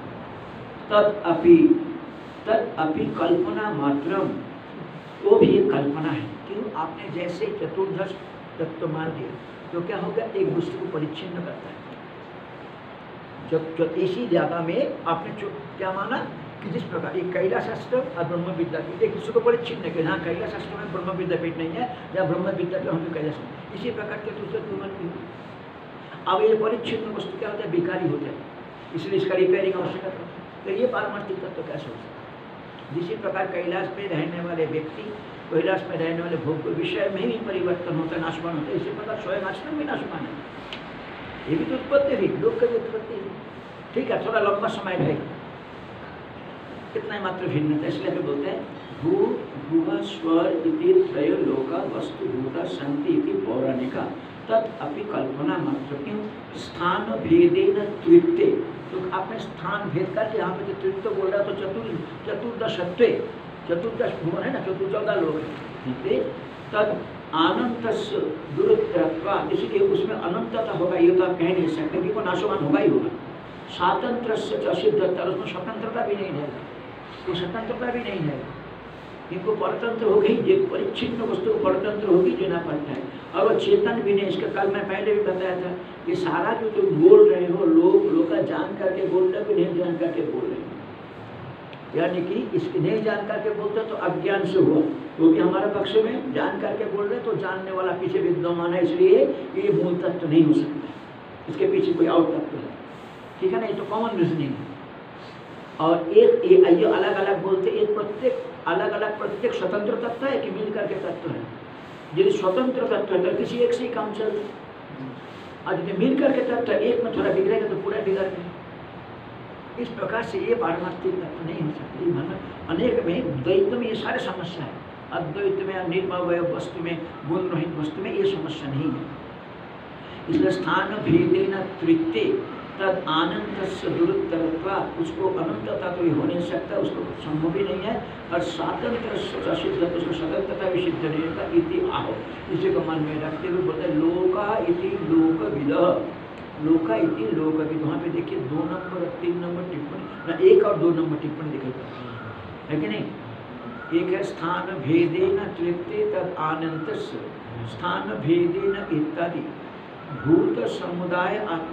तदअपि कल्पना मात्रम, वो भी एक कल्पना है। क्यों? आपने जैसे चतुर्दश तत्व मान दिया तो क्या होगा, एक दूसरे को परिच्छिन्न करता है। जब इसी जगह में आपने क्या माना कि जिस प्रकार एक कैलाश शास्त्र और ब्रह्म विद्यापीठ एक दूसरे को परिच्छिन्न है। जहाँ कैलाश शास्त्र में ब्रह्म विद्यापीठ नहीं है, जहाँ ब्रह्म विद्यापीठ हम भी कैलाश नहीं। इसी प्रकार के दूसरे तुम। अब ये परिच्छिन्न वस्तु क्या होता है, विकारी होता है, इसलिए इसका रिपेयरिंग आवश्यकता है। तो ये पारमार्थिक तत्व कैसे हो सकता है? इसी प्रकार कैलाश में रहने वाले व्यक्ति, कैलाश में रहने वाले भोग के विषय में ही परिवर्तन होता है, नाशवान होता है। इसी प्रकार स्वयं आश्रम भी नाशवान है। ये भी तो उत्पत्ति भी, लोक की उत्पत्ति भी। ठीक है, थोड़ा लंबा समय रहेगा, कितना ही मात्र भिन्नता। इसलिए हम बोलते हैं भूर्भुव स्वर इति त्रयो लोका वस्तु भूता सन्ति इति पौराणिका तदअपि कल्पना मात्र। क्यों? स्थान भेदेन त्रित्वे, तो आपने स्थान भेद करके यहाँ पे जो त्रित्व बोल रहा तो चतुर्दशत्वे, चतुर्दश भुवन है ना, 14 लोग हैं। तद अनंतस्य दुरुत्तरत्वा, इसलिए उसमें अनंतता होगा, ये तो आप कह नहीं सकते कि वो नाशवान होगा ही होगा। स्वातंत्रस्य च असिद्धता, उसमें स्वतंत्रता भी नहीं रहेगा, वो स्वतंत्रता भी नहीं रहेगा। इनको परतंत्र हो गई, जो परिच्छिन्न वस्तु परतंत्र होगी जो ना पड़ता है। और वो चेतन भी नहीं, इसका कल मैं पहले भी बताया था, ये सारा जो तुम बोल रहे हो लोग का जान करके बोल रहे हो, नहीं जान करके बोल रहे हो। यानी कि इसके नहीं जान करके बोलते तो अज्ञान से हुआ, वो भी हमारे पक्ष में जान करके बोल रहे तो जानने वाला पीछे विद्यमान है, इसलिए ये मूल तत्व नहीं हो सकता, इसके पीछे कोई और तत्व है। ठीक है ना, ये तो कॉमन रीजनिंग है। और एक ये अलग अलग बोलते, एक प्रत्येक अलग अलग प्रत्येक स्वतंत्र तत्व है कि मिल करके तत्व है। यदि स्वतंत्र तत्व है तो किसी एक से ही काम चल रहा है, और यदि मिल करके तत्व है, एक में थोड़ा बिगड़ेगा तो पूरा बिगड़ गया। इस प्रकार से ये पारमार्थिक तत्व नहीं हो सकती। मतलब अनेक में द्वैत में ये सारे समस्या है, अद्वैत में निर्मय वस्तु में गुण रहित वस्तु में ये समस्या नहीं है। इसलिए स्थान भेदेन त्रित्वे तद आनंदस्य दुरुत्तरत्वा, उसको अनंतता तो हो नहीं सकता, उसको संभव ही नहीं है। और स्वातंत्र सिद्ध, उसको स्वतंत्रता भी सिद्ध नहीं होता। इति आहो, इसी को मन में रखते हुए बोलते लोका इति लोकविद, लोका इति लोकविद। वहाँ पे देखिए 2 नंबर 3 नंबर टिप्पणी ना, 1 और 2 नंबर टिप्पणी दिखाई पड़ती है कि नहीं। एक है स्थान भेदेन त्रित्वे तद आनंदस्य, स्थान भेदेन इत्यादि भूत समुदाय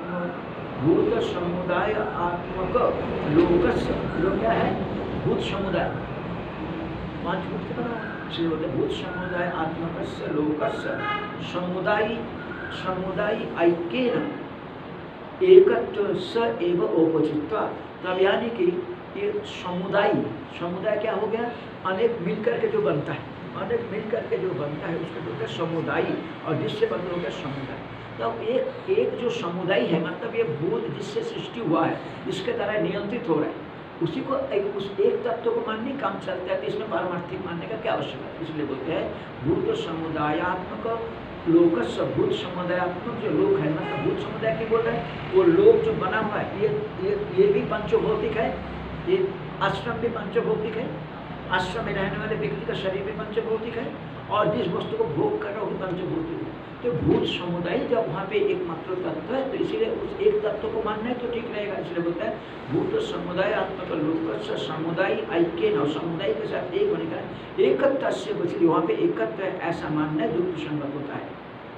आत्मक लोकस्य, जो क्या है भूत समुदाय, 5 भूत के बराबर, इसलिए बोलते भूत समुदाय आत्मकस्य लोकस्य समुदायी ऐक्येन एकत्व स एव औपचित्वा। तब यानी कि ये समुदाय क्या हो गया, अनेक मिलकर के जो बनता है, अनेक मिलकर के जो बनता है उसको बोलते हैं समुदायी, और जिससे बंद हो गया समुदाय। तो एक जो समुदाय है, मतलब ये भूत जिससे सृष्टि हुआ है, इसके द्वारा नियंत्रित हो रहा है, उसी को उस एक तत्व को मानने काम चलता है, तो इसमें पारमार्थिक मानने का क्या आवश्यकता है? इसलिए बोलते हैं भूत समुदायात्मक लोकस्य, भूत समुदायात्मक जो लोक है, मतलब भूत समुदाय की बोल रहे हैं, वो लोक जो बना हुआ है, ये भी पंचभौतिक है, ये आश्रम भी पंचभौतिक है, आश्रम में रहने वाले व्यक्ति का शरीर भी पंचभौतिक है, और जिस वस्तु को भोग कर रहा है वो भी पंचभौतिक है। तो भूत समुदाय जब वहाँ पे एक मात्र तत्व है, तो इसीलिए उस एक तत्व को मानना है तो ठीक रहेगा। इसलिए बोलता है भूत समुदाय आत्मक लोक समुदाय ऐक्य न, समुदाय के साथ एक होने का एकत्व से, इसलिए वहाँ पे एकत्व है ऐसा मानना है, दुर्ग संगत होता है।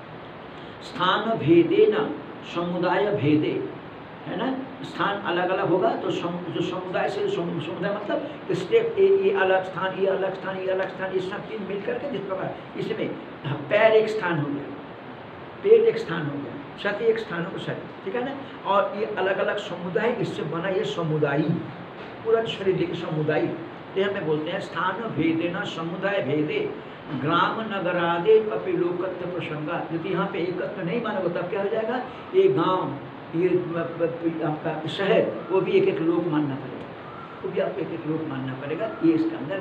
स्थान भेदे न समुदाय भेदे, है ना, स्थान अलग अलग होगा तो जो समुदाय से समुदाय मतलब स्टेप, ये अलग स्थान, ये अलग स्थान, ये अलग स्थान, ये सब तीन मिल करके जिस प्रकार इसमें पैर एक स्थान हो गया, पेट एक स्थान हो गया, छत एक स्थान हो गया, छत, ठीक है ना, और ये अलग अलग समुदाय इससे बना ये समुदाय, पूरा शरीर देखिए समुदाय, तो हमें बोलते हैं स्थान भेदे न समुदाय भेदे ग्राम नगरादे अपि लोकत्व प्रसंगा। यदि यहाँ पे एकत्व नहीं मानोगे तब क्या हो जाएगा, ये गांव, ये आपका शहर, वो भी एक एक लोक मानना पड़ेगा, वो भी आपको एक एक लोक मानना पड़ेगा, ये इसके अंदर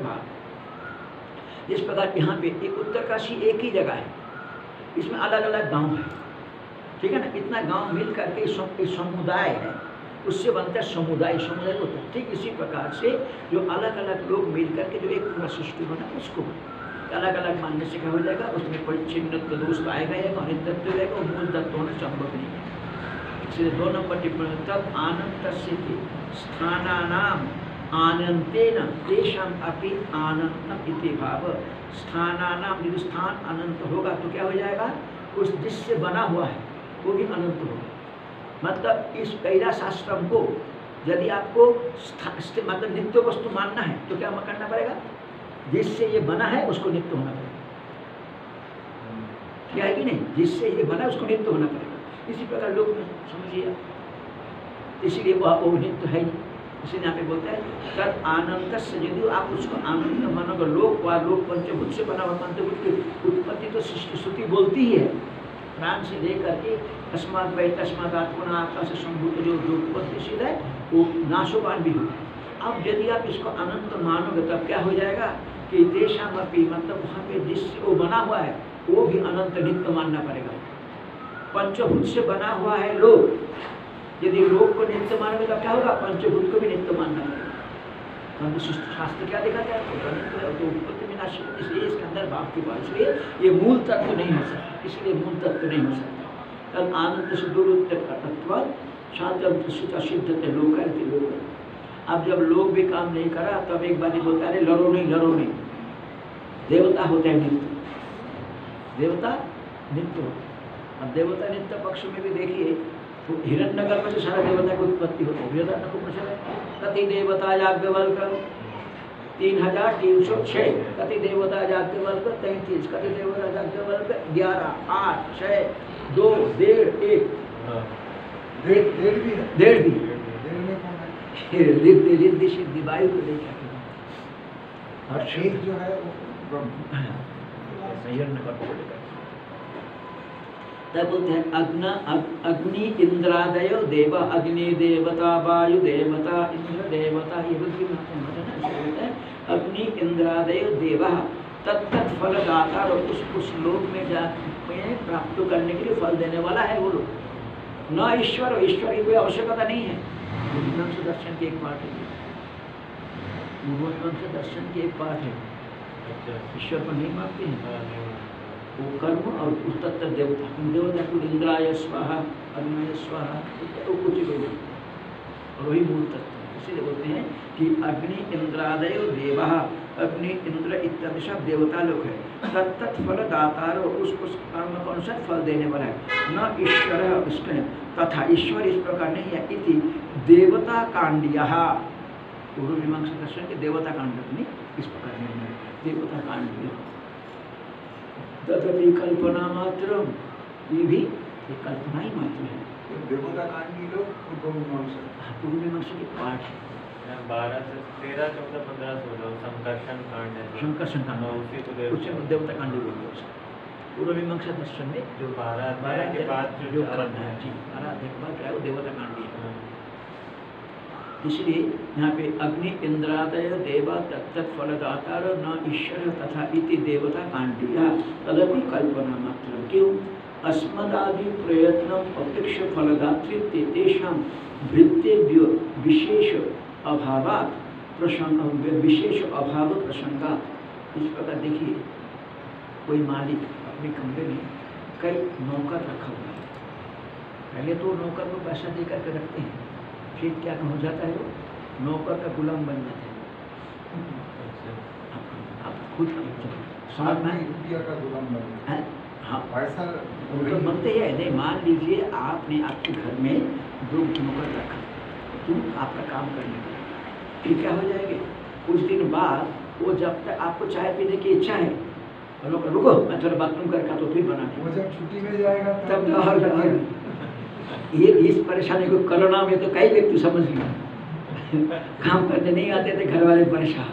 भाग। इस प्रकार यहाँ पे एक उत्तरकाशी एक ही जगह है, इसमें अलग अलग गांव है, ठीक है ना, इतना गांव मिल करके समुदाय है, उससे बनता है समुदाय, समुदाय होता है। ठीक इसी प्रकार से जो अलग अलग लोग मिल करके जो एक पूरा सृष्टि बना उसको अलग अलग मानने से क्या हो जाएगा, उसमें परिच्छिन्न दोष तो आएगा, या अनित तत्व रहेगा, और मूल तत्व होना संभव नहीं है। इसलिए 2 नंबर टिप्पणी, तब आनंद स्थानानाम आनंतेन तेषाम अपि आनंतम इति भाव। स्थानानाम, यदि स्थान अनंत होगा तो क्या हो जाएगा, उस जिससे बना हुआ है वो भी अनंत होगा। मतलब इस कैलाश आश्रम को यदि आपको मतलब नित्य वस्तु मानना है तो क्या करना पड़ेगा, जिससे ये बना है उसको नित्य होना पड़ेगा, क्या है कि नहीं, जिससे ये बना है उसको नित्य होना पड़ेगा। इसी प्रकार लोग समझिए, इसीलिए वो नित्य है नहीं, इसीलिए यहाँ पे बोलता है तद आनंद से, यदि आप उसको आनंद मानोगे, लोक व लोक पंचभूत से बना हुआ, पंचभूत की उत्पत्ति तो श्रुति बोलती ही है, प्राण से लेकर के तस्मात् वै तस्मात् आत्मना आकाश संभूत जो उत्पत्तिशील है वो नाशोपान भी होता है। अब यदि आप इसको अनंत मानोगे तब क्या हो जाएगा कि देशामपि, मतलब वहाँ पे जिससे वो बना हुआ है वो भी अनंत नित्य मानना पड़ेगा। पंचभूत से बना हुआ है लोक, यदि लोक को नित्य मानोगे तब क्या होगा, पंचभूत को भी नित्य मानना पड़ेगा। परंतु शास्त्र क्या देखा जाए तो उत्पत्ति में नाश, इसलिए इसके अंदर भाव की बात, इसलिए ये मूल तत्व नहीं हो सकता, इसलिए मूल तत्व नहीं हो सकता। तब आनंद से दूर तत्व शांत असिद्ध लोक है। अब जब लोग भी काम नहीं करा तब एक बार बोलता है लड़ो नहीं, देवता होते हैं नित्य, देवता नित्य होते। अब देवता नित्य पक्ष में भी देखिए तो हिरण्यगर्भ से सारा देवता की उत्पत्ति होती है। हिरण्य को प्रश्न है कति देवता याज्ञवल्क्य 3306, कति देवता याज्ञवल्क्य 33, कति देवता याज्ञवल्क्य 11, 8, 6, 2, 1.5, 1, डेढ़ भी है, डेढ़ भी डेढ़ में कौन है, रिद्धि सिद्धि वायु को लेकर और एक जो है वो ब्रह्म, हिरण्यगर्भ को लेकर। तब बोलते हैं अग्नि इंद्रादय देव, अग्नि देवता, वायु देवता, इंद्र देवता, ये बोलते हैं अग्नि इंद्रादय देव तत्त फलदाता, और उस लोक में जाकर प्राप्त करने के लिए फल देने वाला है वो लोग, न ईश्वर, ईश्वर की कोई आवश्यकता नहीं है। मीमांसा दर्शन की एक पाठ है, मीमांसा दर्शन की एक पाठ है, ईश्वर को नहीं मानते हैं, वो कर्म और उस तत्व देवता, देवता को इंद्राय स्वाहा, अग्नय स्वाहा, वो कुछ भी और वही मूल तत्व है। इसीलिए बोलते हैं कि अग्नि इंद्रादय देवा, अग्नि इंद्र इत्यादि सब देवता लोग है। तत्त फल दातार, उस कर्म का अनुसार फल देने वाला है। न ईश्वर, इसमें तथा ईश्वर इस प्रकार नहीं है। इति देवता कांडिया, पूर्व मीमांसा दर्शन के देवता कांड में इस प्रकार नहीं है, देवता कांड तथापि कल्पना मात्र, ये भी एक कल्पना ही मात्र है। देवता कांडी लोग पूर्व मीमांसा, पूर्व मीमांसा की पाठ है। 12 से 13, 14, 15, 16 संकर्षण कांड है, संकर्षण कांड, उसी को उससे देवता कांड बोलते हैं। पूर्व मीमांसा दर्शन में जो 12 अध्याय के बाद जो जो करना है जी 12 अध्याय के बाद क्या है वो देवता कांड है। इसलिए यहाँ पे अग्नि इंद्रादय देवा तत्त फलदाता न ईश्वर तथा इति देवता कांडिया तदपि कल्पना मात्र। क्यों? अस्मदादि प्रयत्न अपेक्ष फलदातृत्व तेषां वृत्तेभ्यो विशेष अभावात् प्रसंग विशेष अभाव प्रसंगात्। इस प्रकार देखिए कोई मालिक अपने कमरे में कई नौकर रखा हुआ है। पहले तो नौकर को पैसा दे करके रखते हैं, फिर क्या हो जाता है वो नौकर का गुलाम बन जाता है। आप खुद समझ में रुपया का गुलाम बन गया। है? हाँ पैसा वो तो बनते ही है। नहीं मान लीजिए आपने आपके घर में 2 नौकर रखा, तुम आपका काम करने का, फिर क्या हो जाएंगे कुछ दिन बाद वो जब तक आपको चाय पीने की इच्छा है और नौकर रुको मैं थोड़ा बाथरूम करके तो फिर बना वो जब छुट्टी में जाएगा तब और ये इस परेशानी को कोरोना में तो कई व्यक्ति समझ लिया काम करने नहीं आते थे घर वाले परेशान।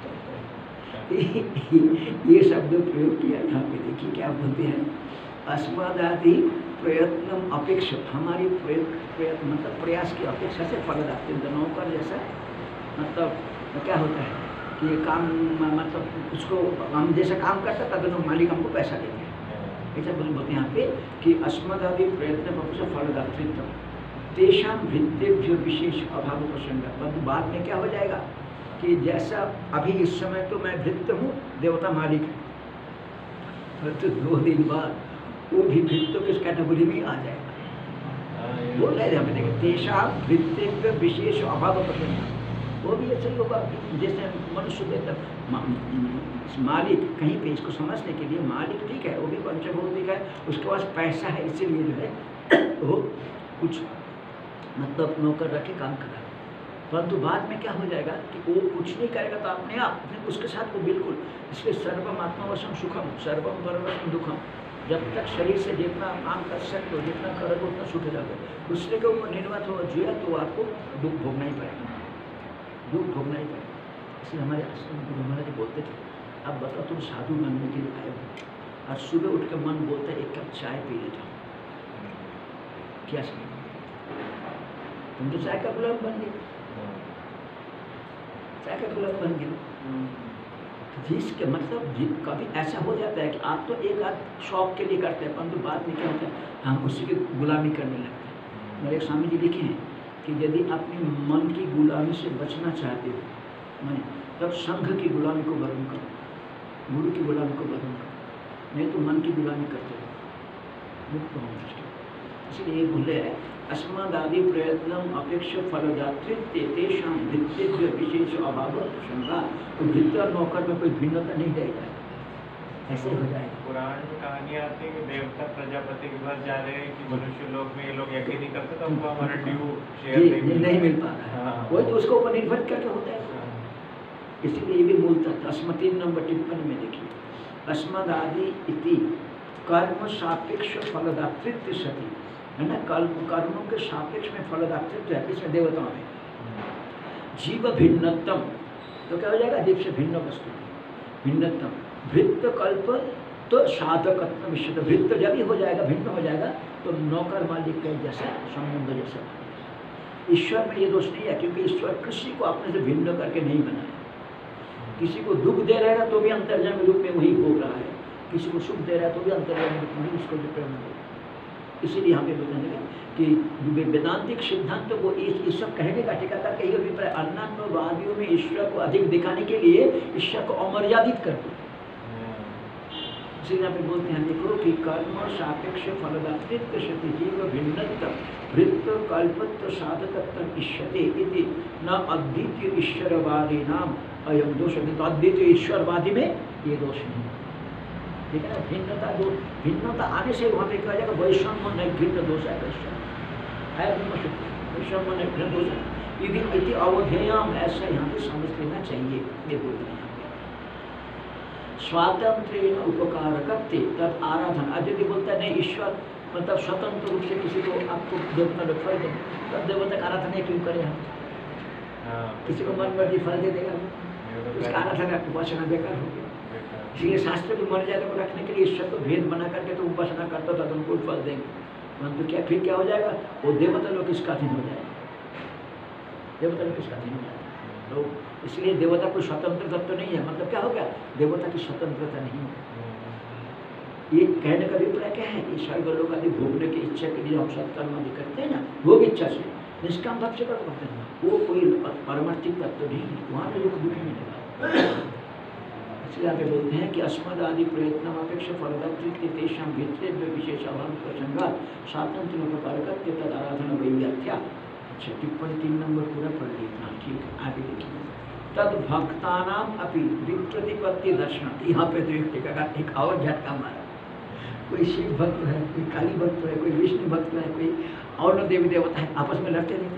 ये शब्द प्रयोग किया यहाँ पे देखिए क्या बोलते हैं अस्मदादि प्रयत्न अपेक्षा हमारी प्रयत्न मतलब प्रयास की अपेक्षा से फल अत्यंत नौकर जैसा मतलब क्या होता है कि ये काम मतलब उसको हम जैसा काम करता तब दोनों मालिक हमको पैसा देंगे। ऐसा बोलते हैं यहाँ पे कि अस्मदादि प्रयत्न अपेक्षा फलदातृत्व तेषां वृत्तेभ्यो विशेष अभाव प्रसंग। परंतु बाद में क्या हो जाएगा कि जैसा अभी इस समय तो मैं भृत्य हूँ देवता मालिक है, परंतु 2 दिन बाद वो भी भृत्य किस कैटेगरी में आ जाएगा। बोल रहे थे हमें देखें तेषां वृत्तेभ्यो विशेष अभाव प्रसंग। वो भी ऐसे ही होगा जैसे मनुष्य देवता मालिक कहीं पे इसको समझने के लिए मालिक ठीक है वो भी पंचभौतिक है, उसके पास पैसा है इसीलिए जो है वो कुछ मतलब नौकर रख के काम कर रहा है। परंतु बाद में क्या हो जाएगा कि वो कुछ नहीं करेगा तो अपने आप उसके साथ वो बिल्कुल इसलिए सर्वम आत्मवशम सुखम सर्वम परवशम दुखम। जब तक शरीर से जितना काम कर सकते हो जितना करोगे उतना सुख जाओगे। दूसरे के ऊपर निर्भर हो जिया तो आपको दुख भोगना ही पड़ेगा, दुख भोगना ही पड़ेगा। इसलिए हमारे आश्रम गुरु महाराज जी बोलते थे अब बताओ तुम साधु बनने के लिए आए हो और सुबह उठ के मन बोलता है 1 कप चाय पी लेता हूँ, क्या समझ तुम तो चाय का गुलाम बन गए, चाय का गुलाम बन गए। जिसके मतलब कभी ऐसा हो जाता है कि आप तो एक आध शौक के लिए करते हैं परंतु बाद में क्या होता है हम उसी की गुलामी करने लगते हैं। मेरे स्वामी जी लिखे हैं कि यदि अपने मन की गुलामी से बचना चाहते हो मैं तब संघ की गुलामी को वर्ण करो, गुरु की गुलामी को वर्ण करो, नहीं तो मन की गुलामी करते हो मुक्त होना। इसलिए बोले अस्मदादि प्रयत्न अपेक्ष फलदातृत्व तेषां वृत्तेभ्यो विशेष अभाव शंका। तो वृत्ति और नौकर में कोई भिन्नता नहीं रह जाए, ऐसे हो जाएगा। पुराण में कहानी आती है कि देवता प्रजापति के पास जा रहे हैं कि मनुष्य लोग में ये लोग यज्ञ नहीं करते तो हमको हमारा ड्यू शेयर नहीं मिल पा रहा है। वही तो उसको ऊपर निर्भर करके होता है। इसीलिए ये भी बोलता था 3 नंबर टिप्पणी में देखिए अस्मदादि इति कर्म सापेक्ष फलदातृत्व सती है ना, कर्मों के सापेक्ष में फलदातृत्व है इसमें देवताओं में। जीव भिन्नतम तो क्या हो जाएगा जीव से भिन्न वस्तु भिन्नतम वृत्त कल्प तो साधकत्व विषय वृत्त जब ही हो जाएगा भिन्न हो जाएगा तो नौकर मालिक के जैसा संबंध जैसा। ईश्वर में ये दोष नहीं है क्योंकि ईश्वर किसी को अपने से भिन्न करके नहीं बनाया। किसी को दुख दे रहेगा तो भी अंतर्यामी रूप में वही भोग रहा है, किसी को सुख दे रहा है तो भी अंतर्यामी रूप में उसको जो प्रेम हो। इसीलिए यहाँ पे बताने लगा कि वेदांतिक सिद्धांत को इस सब कहने का टीकाकार का यही अभिप्राय अन्नान्नवादियों में ईश्वर को अधिक दिखाने के लिए ईश्वर को अमर्यादित कर दो। इसीलिए यहाँ पे बोलते हैं देखो कि कर्म सापेक्ष फलदातृत्व सति जीव भिन्नत्व वृत्त कल्पत्व साधकत्व इष्यते इति न अद्वितीय ईश्वरवादी नाम अयम दोष। तो अद्वितीय ईश्वरवादी में ये दोष नहीं, ठीक है ना। भिन्नता दो भिन्नता आने से वहाँ पे कहा जाएगा वैषम्य नैघृण्य दोष है, वैषम्य नैघृण्य दोष है। यदि इति अवधेयम ऐसा यहाँ पे समझ लेना चाहिए। ये बोलते हैं स्वातंत्र्य उपकारकत्व तब आराधना। अब यदि बोलता है नहीं ईश्वर मतलब स्वतंत्र रूप से किसी को आपको देवता लोग फल देंगे तब देवता का आराधना क्यों करें हम? किसी को मन मर्जी फल दे देगा उसका आराधना उपासना बेकार हो गया। इसलिए शास्त्र में मर्यादा को रखने के लिए ईश्वर को भेद बना करके तो उपासना करता था तो उनको फल देंगे, परंतु क्या फिर क्या हो जाएगा, वो देवता लोग किसका अधीन हो जाएगा, देवता लोग किसका अधीन हो जाएगा। तो इसलिए देवता कोई स्वतंत्र तत्व नहीं है। मतलब क्या हो गया, देवता की स्वतंत्रता नहीं है। ये कहने का अभिप्राय क्या है, ये स्वर्ग लोक आदि भोगने की इच्छा के लिए हम सत्कर्म आदि करते हैं ना, भोग इच्छा से निष्काम भाव से करते हैं, वो कोई पारमार्थिक तत्व नहीं है, वहाँ पे लोग दुखी मिलेगा। इसलिए आगे बोलते हैं कि अस्मद आदि प्रयत्न अपेक्षा फलदातृत्व तेषां भित्रेभ्य विशेष अभाव प्रसंगात् स्वातंत्र उपकारकत्व तद आराधना वैव्याख्या। अच्छा, टिप्पणी 3 नंबर पूरा पढ़ लीजिए। ठीक है, आगे देखिए। तद भक्तानाम अपि विप्रतिपत्ति दर्शनात्, यहाँ पे तो एक टीका का एक और झटका मारा। कोई शिव भक्त है, कोई काली भक्त है, कोई विष्णु भक्त है, कोई और देवी देवता है, आपस में लड़ते रहते।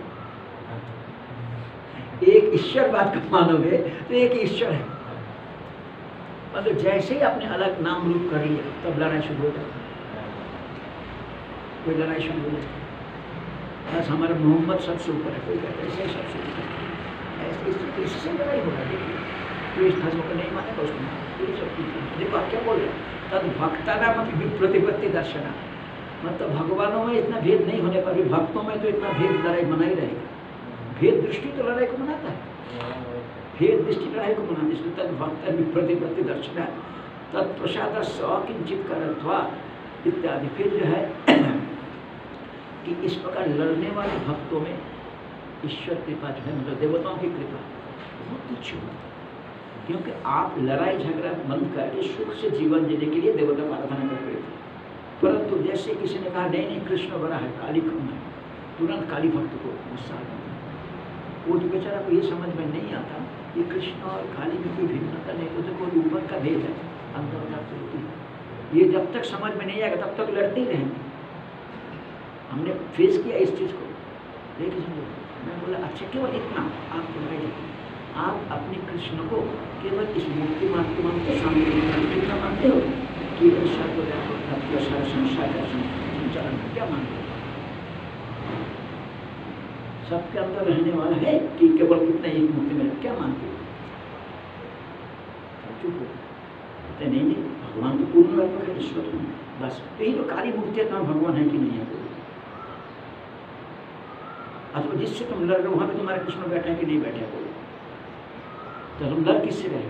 एक ईश्वर बात को मानोगे तो एक ईश्वर है, मतलब जैसे ही अपने अलग नाम रूप कर लिया तब लड़ाई शुरू हो जाती है। कोई लड़ाई शुरू हो जाती है, बस हमारा मोहम्मद सबसे ऊपर है, कोई कहता है ऐसे सबसे ऊपर है, ऐसे इससे लड़ाई हो रहा है। कोई इस धर्म को नहीं मानेगा उसको, ये सब देखो आप क्या बोल रहे हैं। तद भक्तानाम प्रतिपत्ति दर्शना, मतलब भगवानों में इतना भेद नहीं होने पर भी भक्तों में तो इतना भेद लड़ाई बना ही रहेगा। भेद दृष्टि तो लड़ाई को मनाता है, भेद दृष्टि लड़ाई को मनाती है। तद भक्त प्रतिपत्ति दर्शना तत्प्रसाद सकिंचित करत्वा इत्यादि। फिर जो है कि इस प्रकार लड़ने वाले भक्तों में ईश्वर कृपा जो है, मतलब देवताओं की कृपा बहुत तुच्छ होती है, क्योंकि आप लड़ाई झगड़ा बंद करके सुख से जीवन जीने के लिए देवता को आराधना कर रहे थे। परंतु जैसे किसी ने कहा नहीं नहीं कृष्ण बड़ा है, काली कम है, तुरंत काली भक्त को गुस्सा आ जाता है। वो तो बेचारा को ये समझ में नहीं आता कि कृष्ण और काली में कोई भिन्नता नहीं, तो कोई ऊपर का भेद है, अंतर होती है। ये जब तक समझ में नहीं आएगा तब तक लड़ते ही रहेंगे। हमने फेस किया इस चीज़ को, देखिए समझो। मैं बोला अच्छा केवल इतना आपको लड़ाई, आप अपने कृष्ण को केवल इस मुक्ति मार्ग को सामने कितना मानते हो, केवल सर्वव्यापक सारा संसार का संचालन क्या मानते हो, सबके अंदर रहने वाला है कि केवल कितना एक मुक्ति में क्या मानते हो। चुप हो, नहीं नहीं भगवान तो पूर्ण व्यापक है, ईश्वर बस। तो ये तो काली मुक्ति है, भगवान है कि नहीं है। अथवा जिससे तुम लड़ रहे हो वहाँ पे तुम्हारे कृष्ण बैठे हैं कि नहीं बैठे कोई, तो तुम लड़ किससे रहे,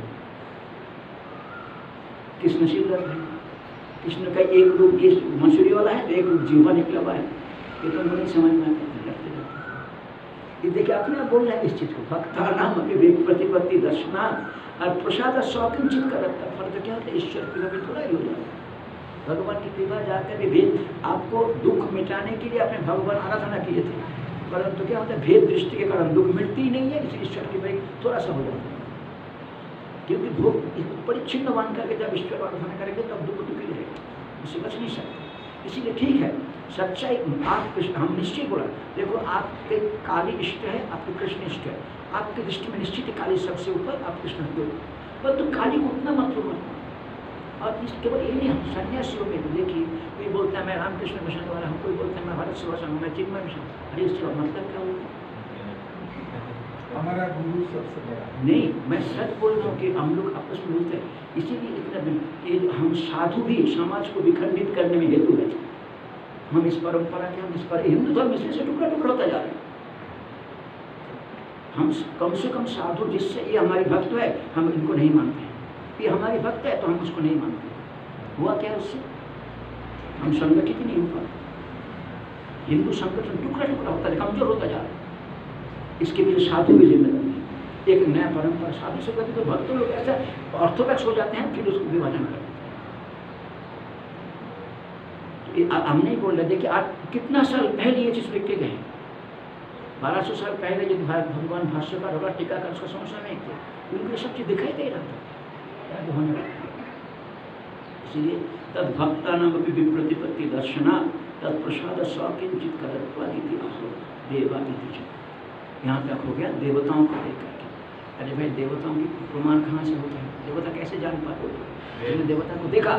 कृष्ण से लड़ रहे। कृष्ण का एक रूप ये मसूरी वाला है, तो एक रूप जीवा निकला हुआ है, ये तो नहीं समझ में आता, लड़ते रहते। ये देखिए अपने आप बोल रहे हैं इस चीज को, भक्ता नाम प्रतिपत्ति दर्शना और प्रसाद स्वकिंचित करता। फर्क क्या होता है, ईश्वर की कभी थोड़ा ही हो जाता है। भगवान की कृपा जाकर भी भेद, आपको दुख मिटाने के लिए अपने भगवान आराधना किए थे, परंतु क्या होता है भेद दृष्टि के कारण दुख मिटती ही नहीं है, इसलिए ईश्वर की भाई थोड़ा सा हो जाता है। क्योंकि भोग परिच्छिन्न मान करके जब ईश्वर आराधना करेंगे तब दुख दुखी रहेगा, उससे बच नहीं सकते। इसीलिए ठीक है सच्चाई, आप हम निश्चित बोला, देखो आपके काली इष्ट है, आपके कृष्ण इष्ट है, आपकी दृष्टि में निश्चित काली सबसे ऊपर, आप कृष्ण के ऊपर, परंतु काली को उतना मत लो। और इस केवल ये नहीं, हम सन्यासियों में देखिए कोई बोलता है मैं रामकृष्ण मिशन वाला हूँ, कोई बोलता है मैं भारत सेवा संघ, मैं चिन्मय मिशन। अरे इसका मतलब क्या होता है, हमारा गुरु सबसे बड़ा नहीं, मैं सच बोल रहा हूँ कि हम लोग आपस में मिलते हैं, इसीलिए इतना हम साधु भी समाज को विखंडित करने में हेतु है। हम इस परंपरा के, हम इस पर हिंदू धर्म इसलिए से टुकड़ा टुकड़ा होता जा रहा है। हम कम से कम साधु जिससे ये हमारी भक्त है हम इनको नहीं मानते हैं, ये हमारी भक्त है तो हम उसको नहीं मानते। हुआ क्या उससे, हम संगठित नहीं हो पाते, हिंदू संगठन टुकड़ा टुकड़ा होता है, कमजोर होता जा रहा है। इसके पीछे साधु भी जिम्मेदारी है। एक नया परंपरा साधु से करते तो भक्त लोग ऐसा ऑर्थोडॉक्स हो जाते हैं, फिर उसको विभाजन करते हैं। हम नहीं बोल रहे, देखिए आप कितना साल पहले ये चीज लिख के गए, 1200 साल पहले जब भगवान भाष्यकार होगा टीकाकार उसका समस्या नहीं थे, उनको सब चीज दिखाई दे रहा था। इसलिए तद भक्ता नाम विप्रतिपत्ति दर्शना तत्प्रसाद स्वकिंचित करत्वादिति देवादिति। यहाँ तक हो गया देवताओं को लेकर के। अरे भाई देवताओं की प्रमाण कहाँ से होता है, देवता कैसे जान पाते हो, देवता को देखा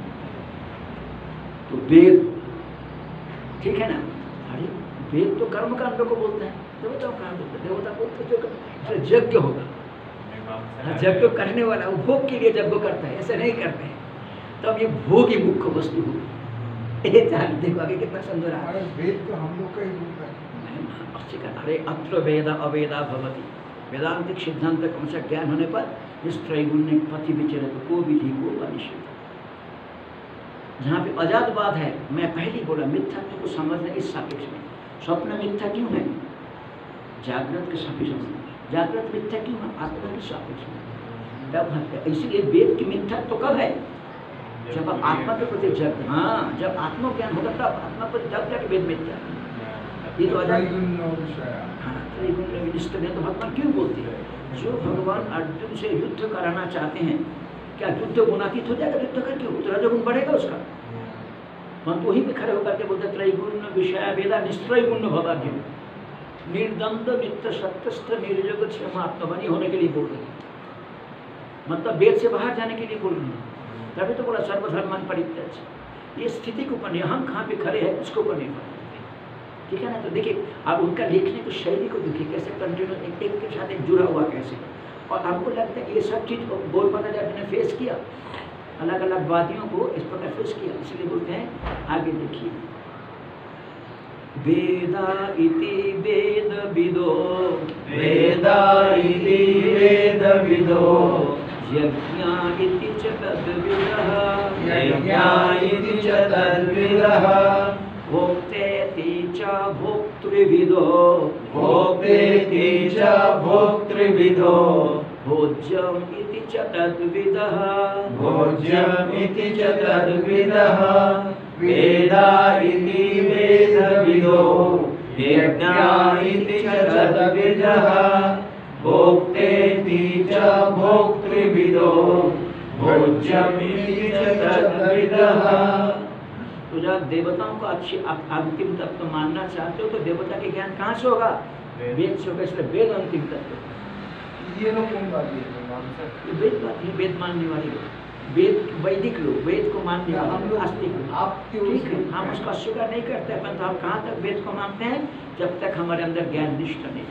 तो वेद, ठीक है ना, अरे वेद तो कर्म कांड को बोलते हैं, देवताओं कहाँ बोलते हैं, देवता बोलते जो यज्ञ होगा, यज्ञ करने वाला वो भोग के लिए यज्ञ करता है, ऐसे नहीं करते हैं। तो अब ये भोग ही मुख्य वस्तु हो, ये ध्यान देखो आगे कितना सुंदर है। अरे वेद तो हम लोग का ही रूप है। अरे अत्र वेद अवेदा भवति, वेदांतिक सिद्धांत कौन सा ज्ञान होने पर इस त्रैगुण्य पति विचरत को विधि को अनिश्चित। जहाँ पे अजातवाद है, मैं पहले बोला मिथ्यात्व को समझने इस सापेक्ष में। स्वप्न मिथ्या क्यों है? जागृत के सापेक्ष में। जागृत मिथ्या क्यों है? आत्मा के सापेक्ष में। तब इसीलिए वेद की मिथ्यात्व कब है? जब आत्मा के प्रति जग, हाँ, जब आत्मज्ञान होगा तब आत्मा पर जब जाके वेद मिथ्या। ये तो तो भगवान क्यों बोलते हैं? जो भगवान अर्जुन से युद्ध कराना चाहते हैं, क्या युद्ध गुणातीत हो जाएगा? युद्ध करके तो रजोगुण बढ़ेगा उसका। हम वहीं पे खड़े होकर के बोलते त्रैगुण विषय वेदा निस्त्रैगुण्य भवार्जुन, निर्द्वंद नित्य सत्यस्थ निर्जग क्षमात्मनि होने के लिए बोल रहे हैं। मतलब वेद से बाहर जाने के लिए बोल रहे हैं। तभी तो बोला सर्वधर्मान परित्यज। ये स्थिति के ऊपर, हम कहाँ पे खड़े हैं उसके ऊपर निर्भर, ठीक है ना। तो देखिए आप उनका लिखने की शैली को देखिए, कैसे कंटिन्यू एक के साथ एक जुड़ा हुआ कैसे। और आपको लगता है कि ये सब चीज़ गौड़पादाचार्य ने फेस किया, अलग अलग वादियों को इस प्रकार फेस किया, इसलिए बोलते हैं आगे देखिए। वेदा इति वेद विदो, वेदा इति वेद विदो, यज्ञा इति च तद्विदः, यज्ञा इति च तद्विदः, भोक्तेति च भोक्तृविदो, भोक्तेति च भोक्तृविदो, भोज्यम् इति च तद्विदः, भोज्यम् इति च तद्विदः, वेदा इति वेदविदो, यज्ञा इति च तद्विदः, भोक्तेति च भोक्तृविदो, भोज्यम् इति च तद्विदः। तो जब देवताओं को अच्छी अंतिम तत्व मानना चाहते हो तो देवता के ज्ञान कहाँ से होगा? वेद से होगा, इसलिए वेद अंतिम तत्व। ये लोग कौन बात है? ये वेद बात है, वेद मानने वाले लोग, वेद वैदिक लोग, वेद को मानने वाले लोग, आस्तिक लोग। ठीक है, हम उसका स्वीकार नहीं करते, परंतु हम कहाँ तक वेद को मानते हैं? जब तक हमारे अंदर ज्ञान निष्ठ नहीं।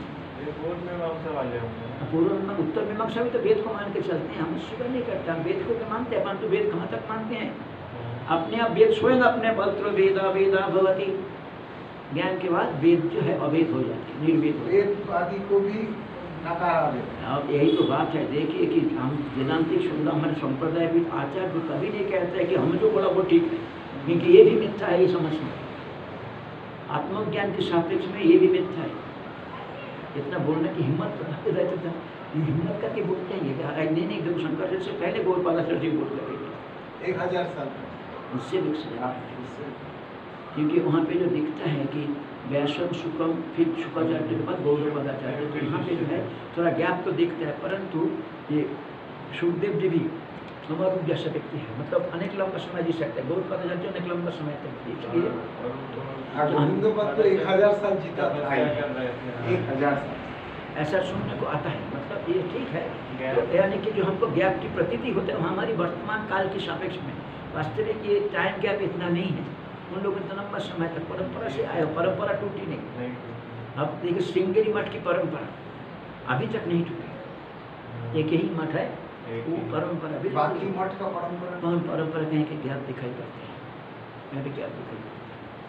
पूर्व में उत्तर मीमांसा भी तो वेद को मान के चलते हैं, हम स्वीकार नहीं करते, हम वेद को भी मानते हैं, परंतु वेद कहाँ तक मानते हैं? अपने आप वेद स्वयं अपने बल वेदा वेदा भवति, ज्ञान के बाद वेद जो है अवेद हो जाती है, निर्वेद हो जाती है। वेदवादी को भी नकारा देता। अब यही तो बात है, देखिए कि हम वेदांतिक शुद्ध हमारे संप्रदाय भी आचार्य कभी नहीं कहते हैं कि हम जो बोला वो ठीक है, क्योंकि ये भी मिथ्या है, ये समझना। आत्मज्ञान के सापेक्ष में ये भी मिथ्या है। इतना बोलने की हिम्मत रहती था, ये हिम्मत करके बोलते हैं ये नहीं नहीं, देखो शंकर से पहले गौड़पादाचार्य जी बोल रहे 1000 साल उससे क्योंकि वहाँ पे जो दिखता है कि वैष्णव शुकम फिर शुक्राचार्य के बाद गौड़पादाचार्य, तो यहाँ पे जो है थोड़ा गैप तो दिखता है, परंतु ये सुखदेव जी भी समारूप जैसा व्यक्ति है, मतलब अनेक लंबा समय जी सकते हैं, गौड़पादाचार्य अनेक लंबा समय तक जी सकते हैं। गोविंद पद तो 1000 साल जीता था, 1000 साल ऐसा सुनने को आता है, मतलब ये ठीक है। तो यानी कि जो हमको गैप की प्रतीति होता है वो हमारी वर्तमान काल के सापेक्ष में, वास्तविक ये टाइम गैप इतना नहीं है। उन लोग इतना लंबा समय तक परंपरा से आए, परंपरा टूटी नहीं। अब देखिए श्रृंगेरी मठ की परंपरा अभी तक नहीं टूटी, एक ही मठ है, वो परंपरा भी बाकी मठ का परंपरा कहीं के गैप दिखाई पड़ते हैं, मैं भी गैप दिखाई पड़ते।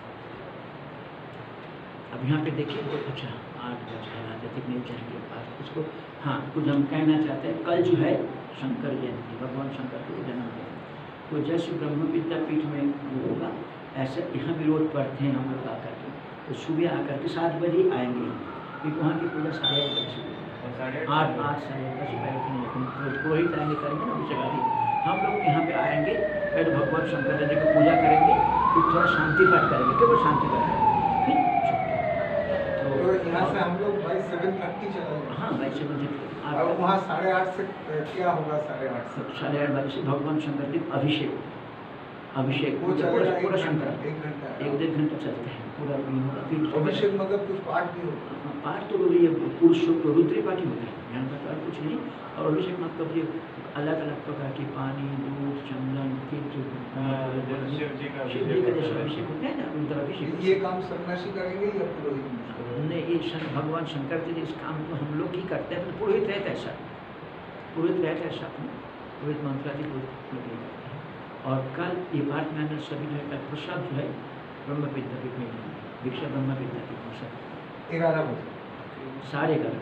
अब यहाँ पे देखिए बहुत अच्छा 8 बजे राजनीतिक नहीं चाहिए आज इसको। हाँ, कुछ हम कहना चाहते हैं, कल जो है शंकर जयंती, भगवान शंकर के जन्मदिन, तो जैसे ब्रह्म विद्यापीठ में होगा ऐसे यहाँ भी रोज पढ़ते हैं हम लोग आकर के, तो सुबह आकर के 7 बजे आएंगे हम, क्योंकि वहाँ की पूजा 8:30 बजे 8 8 बजे पुरोहित आएंगे करेंगे ना उसे गाड़ी, हम लोग यहाँ पे आएंगे, पहले भगवान शंकर जी की पूजा करेंगे, फिर थोड़ा शांति पाठ करेंगे, केवल शांति पाठ करेंगे, फिर तो यहाँ से हम लोग भाई 7:30 चला जाएंगे। हाँ भाई 7:30। और वहाँ 8:30 से क्या होगा? 8:30 से 8:30 बजे से भगवान शंकर जी अभिषेक वो पूरा शंकर 1 घंटा 1-1.5 घंटा चलते हैं पूरा फिर अभिषेक मतलब कुछ पाठ भी होगा? पाठ तो ये पुरुष रुद्री पाठ ही होता है, ज्ञान का पाठ कुछ नहीं। और अभिषेक मतलब ये अलग अलग प्रकार के पानी, दूध, चंदन, शिव जी का जैसे अभिषेक होते हैं ना, उनका अभिषेक। ये काम सन्यासी करेंगे या पुरोहित? नहीं, ये भगवान शंकर जी इस काम को हम लोग ही करते हैं, तो पुरोहित रहता है सर, पुरोहित रहता है साथ में, पुरोहित मंत्रादि पुरोहित लोग करते हैं। और कल ये पाठ में अंदर सभी जो है कल प्रसाद जो है ब्रह्म विद्यापीठ में दीक्षा ब्रह्म विद्यापीठ में सब 11 बजे सारे घर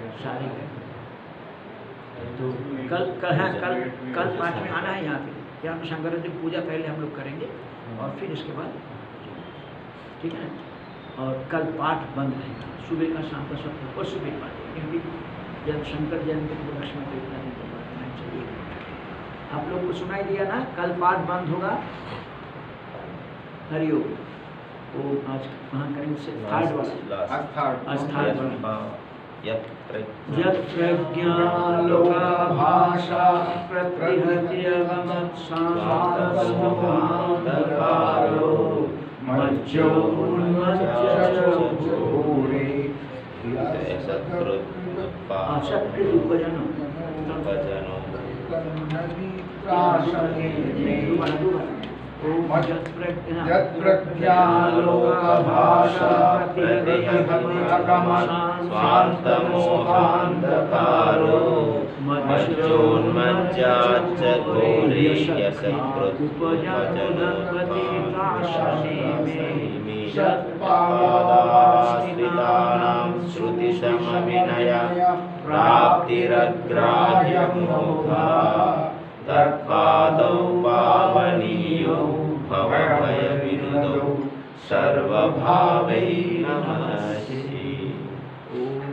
तो कल पाठ में आना है यहाँ पे। यहाँ पे शंकराचार्य पूजा पहले हम लोग करेंगे और फिर इसके बाद ठीक है ना। और कल पाठ बंद रहेगा, सुबह का शाम का सब और सुबह पाठ, क्योंकि जब शंकर जयंती को लक्ष्मण को इतना दिन तो पाठ करना चाहिए। आप लोग को सुनाई दिया ना, कल पाठ बंद होगा। हरिओम। वो आज कहाँ करेंगे से थर्ड वाला, आज थर्ड वाला। यत् प्रज्ञालोकभाषा प्रतिहत्यगमत्सान्तसमुपान्तकारो मज्जोन्मज्जचोरे सत्कृत उपजनो यत्प्रज्ञालोकभाषा प्रतिहत्यगमत्सान्तमोहान्धकारो मज्जोन्मज्जाच्चघोरे यशकृत्पादाश्रितानां श्रुतिसमविनय प्राप्तिरग्राह्यमोघा तत्पादौ पावनीयो भवभयविनुदौ सर्वभावै नमः।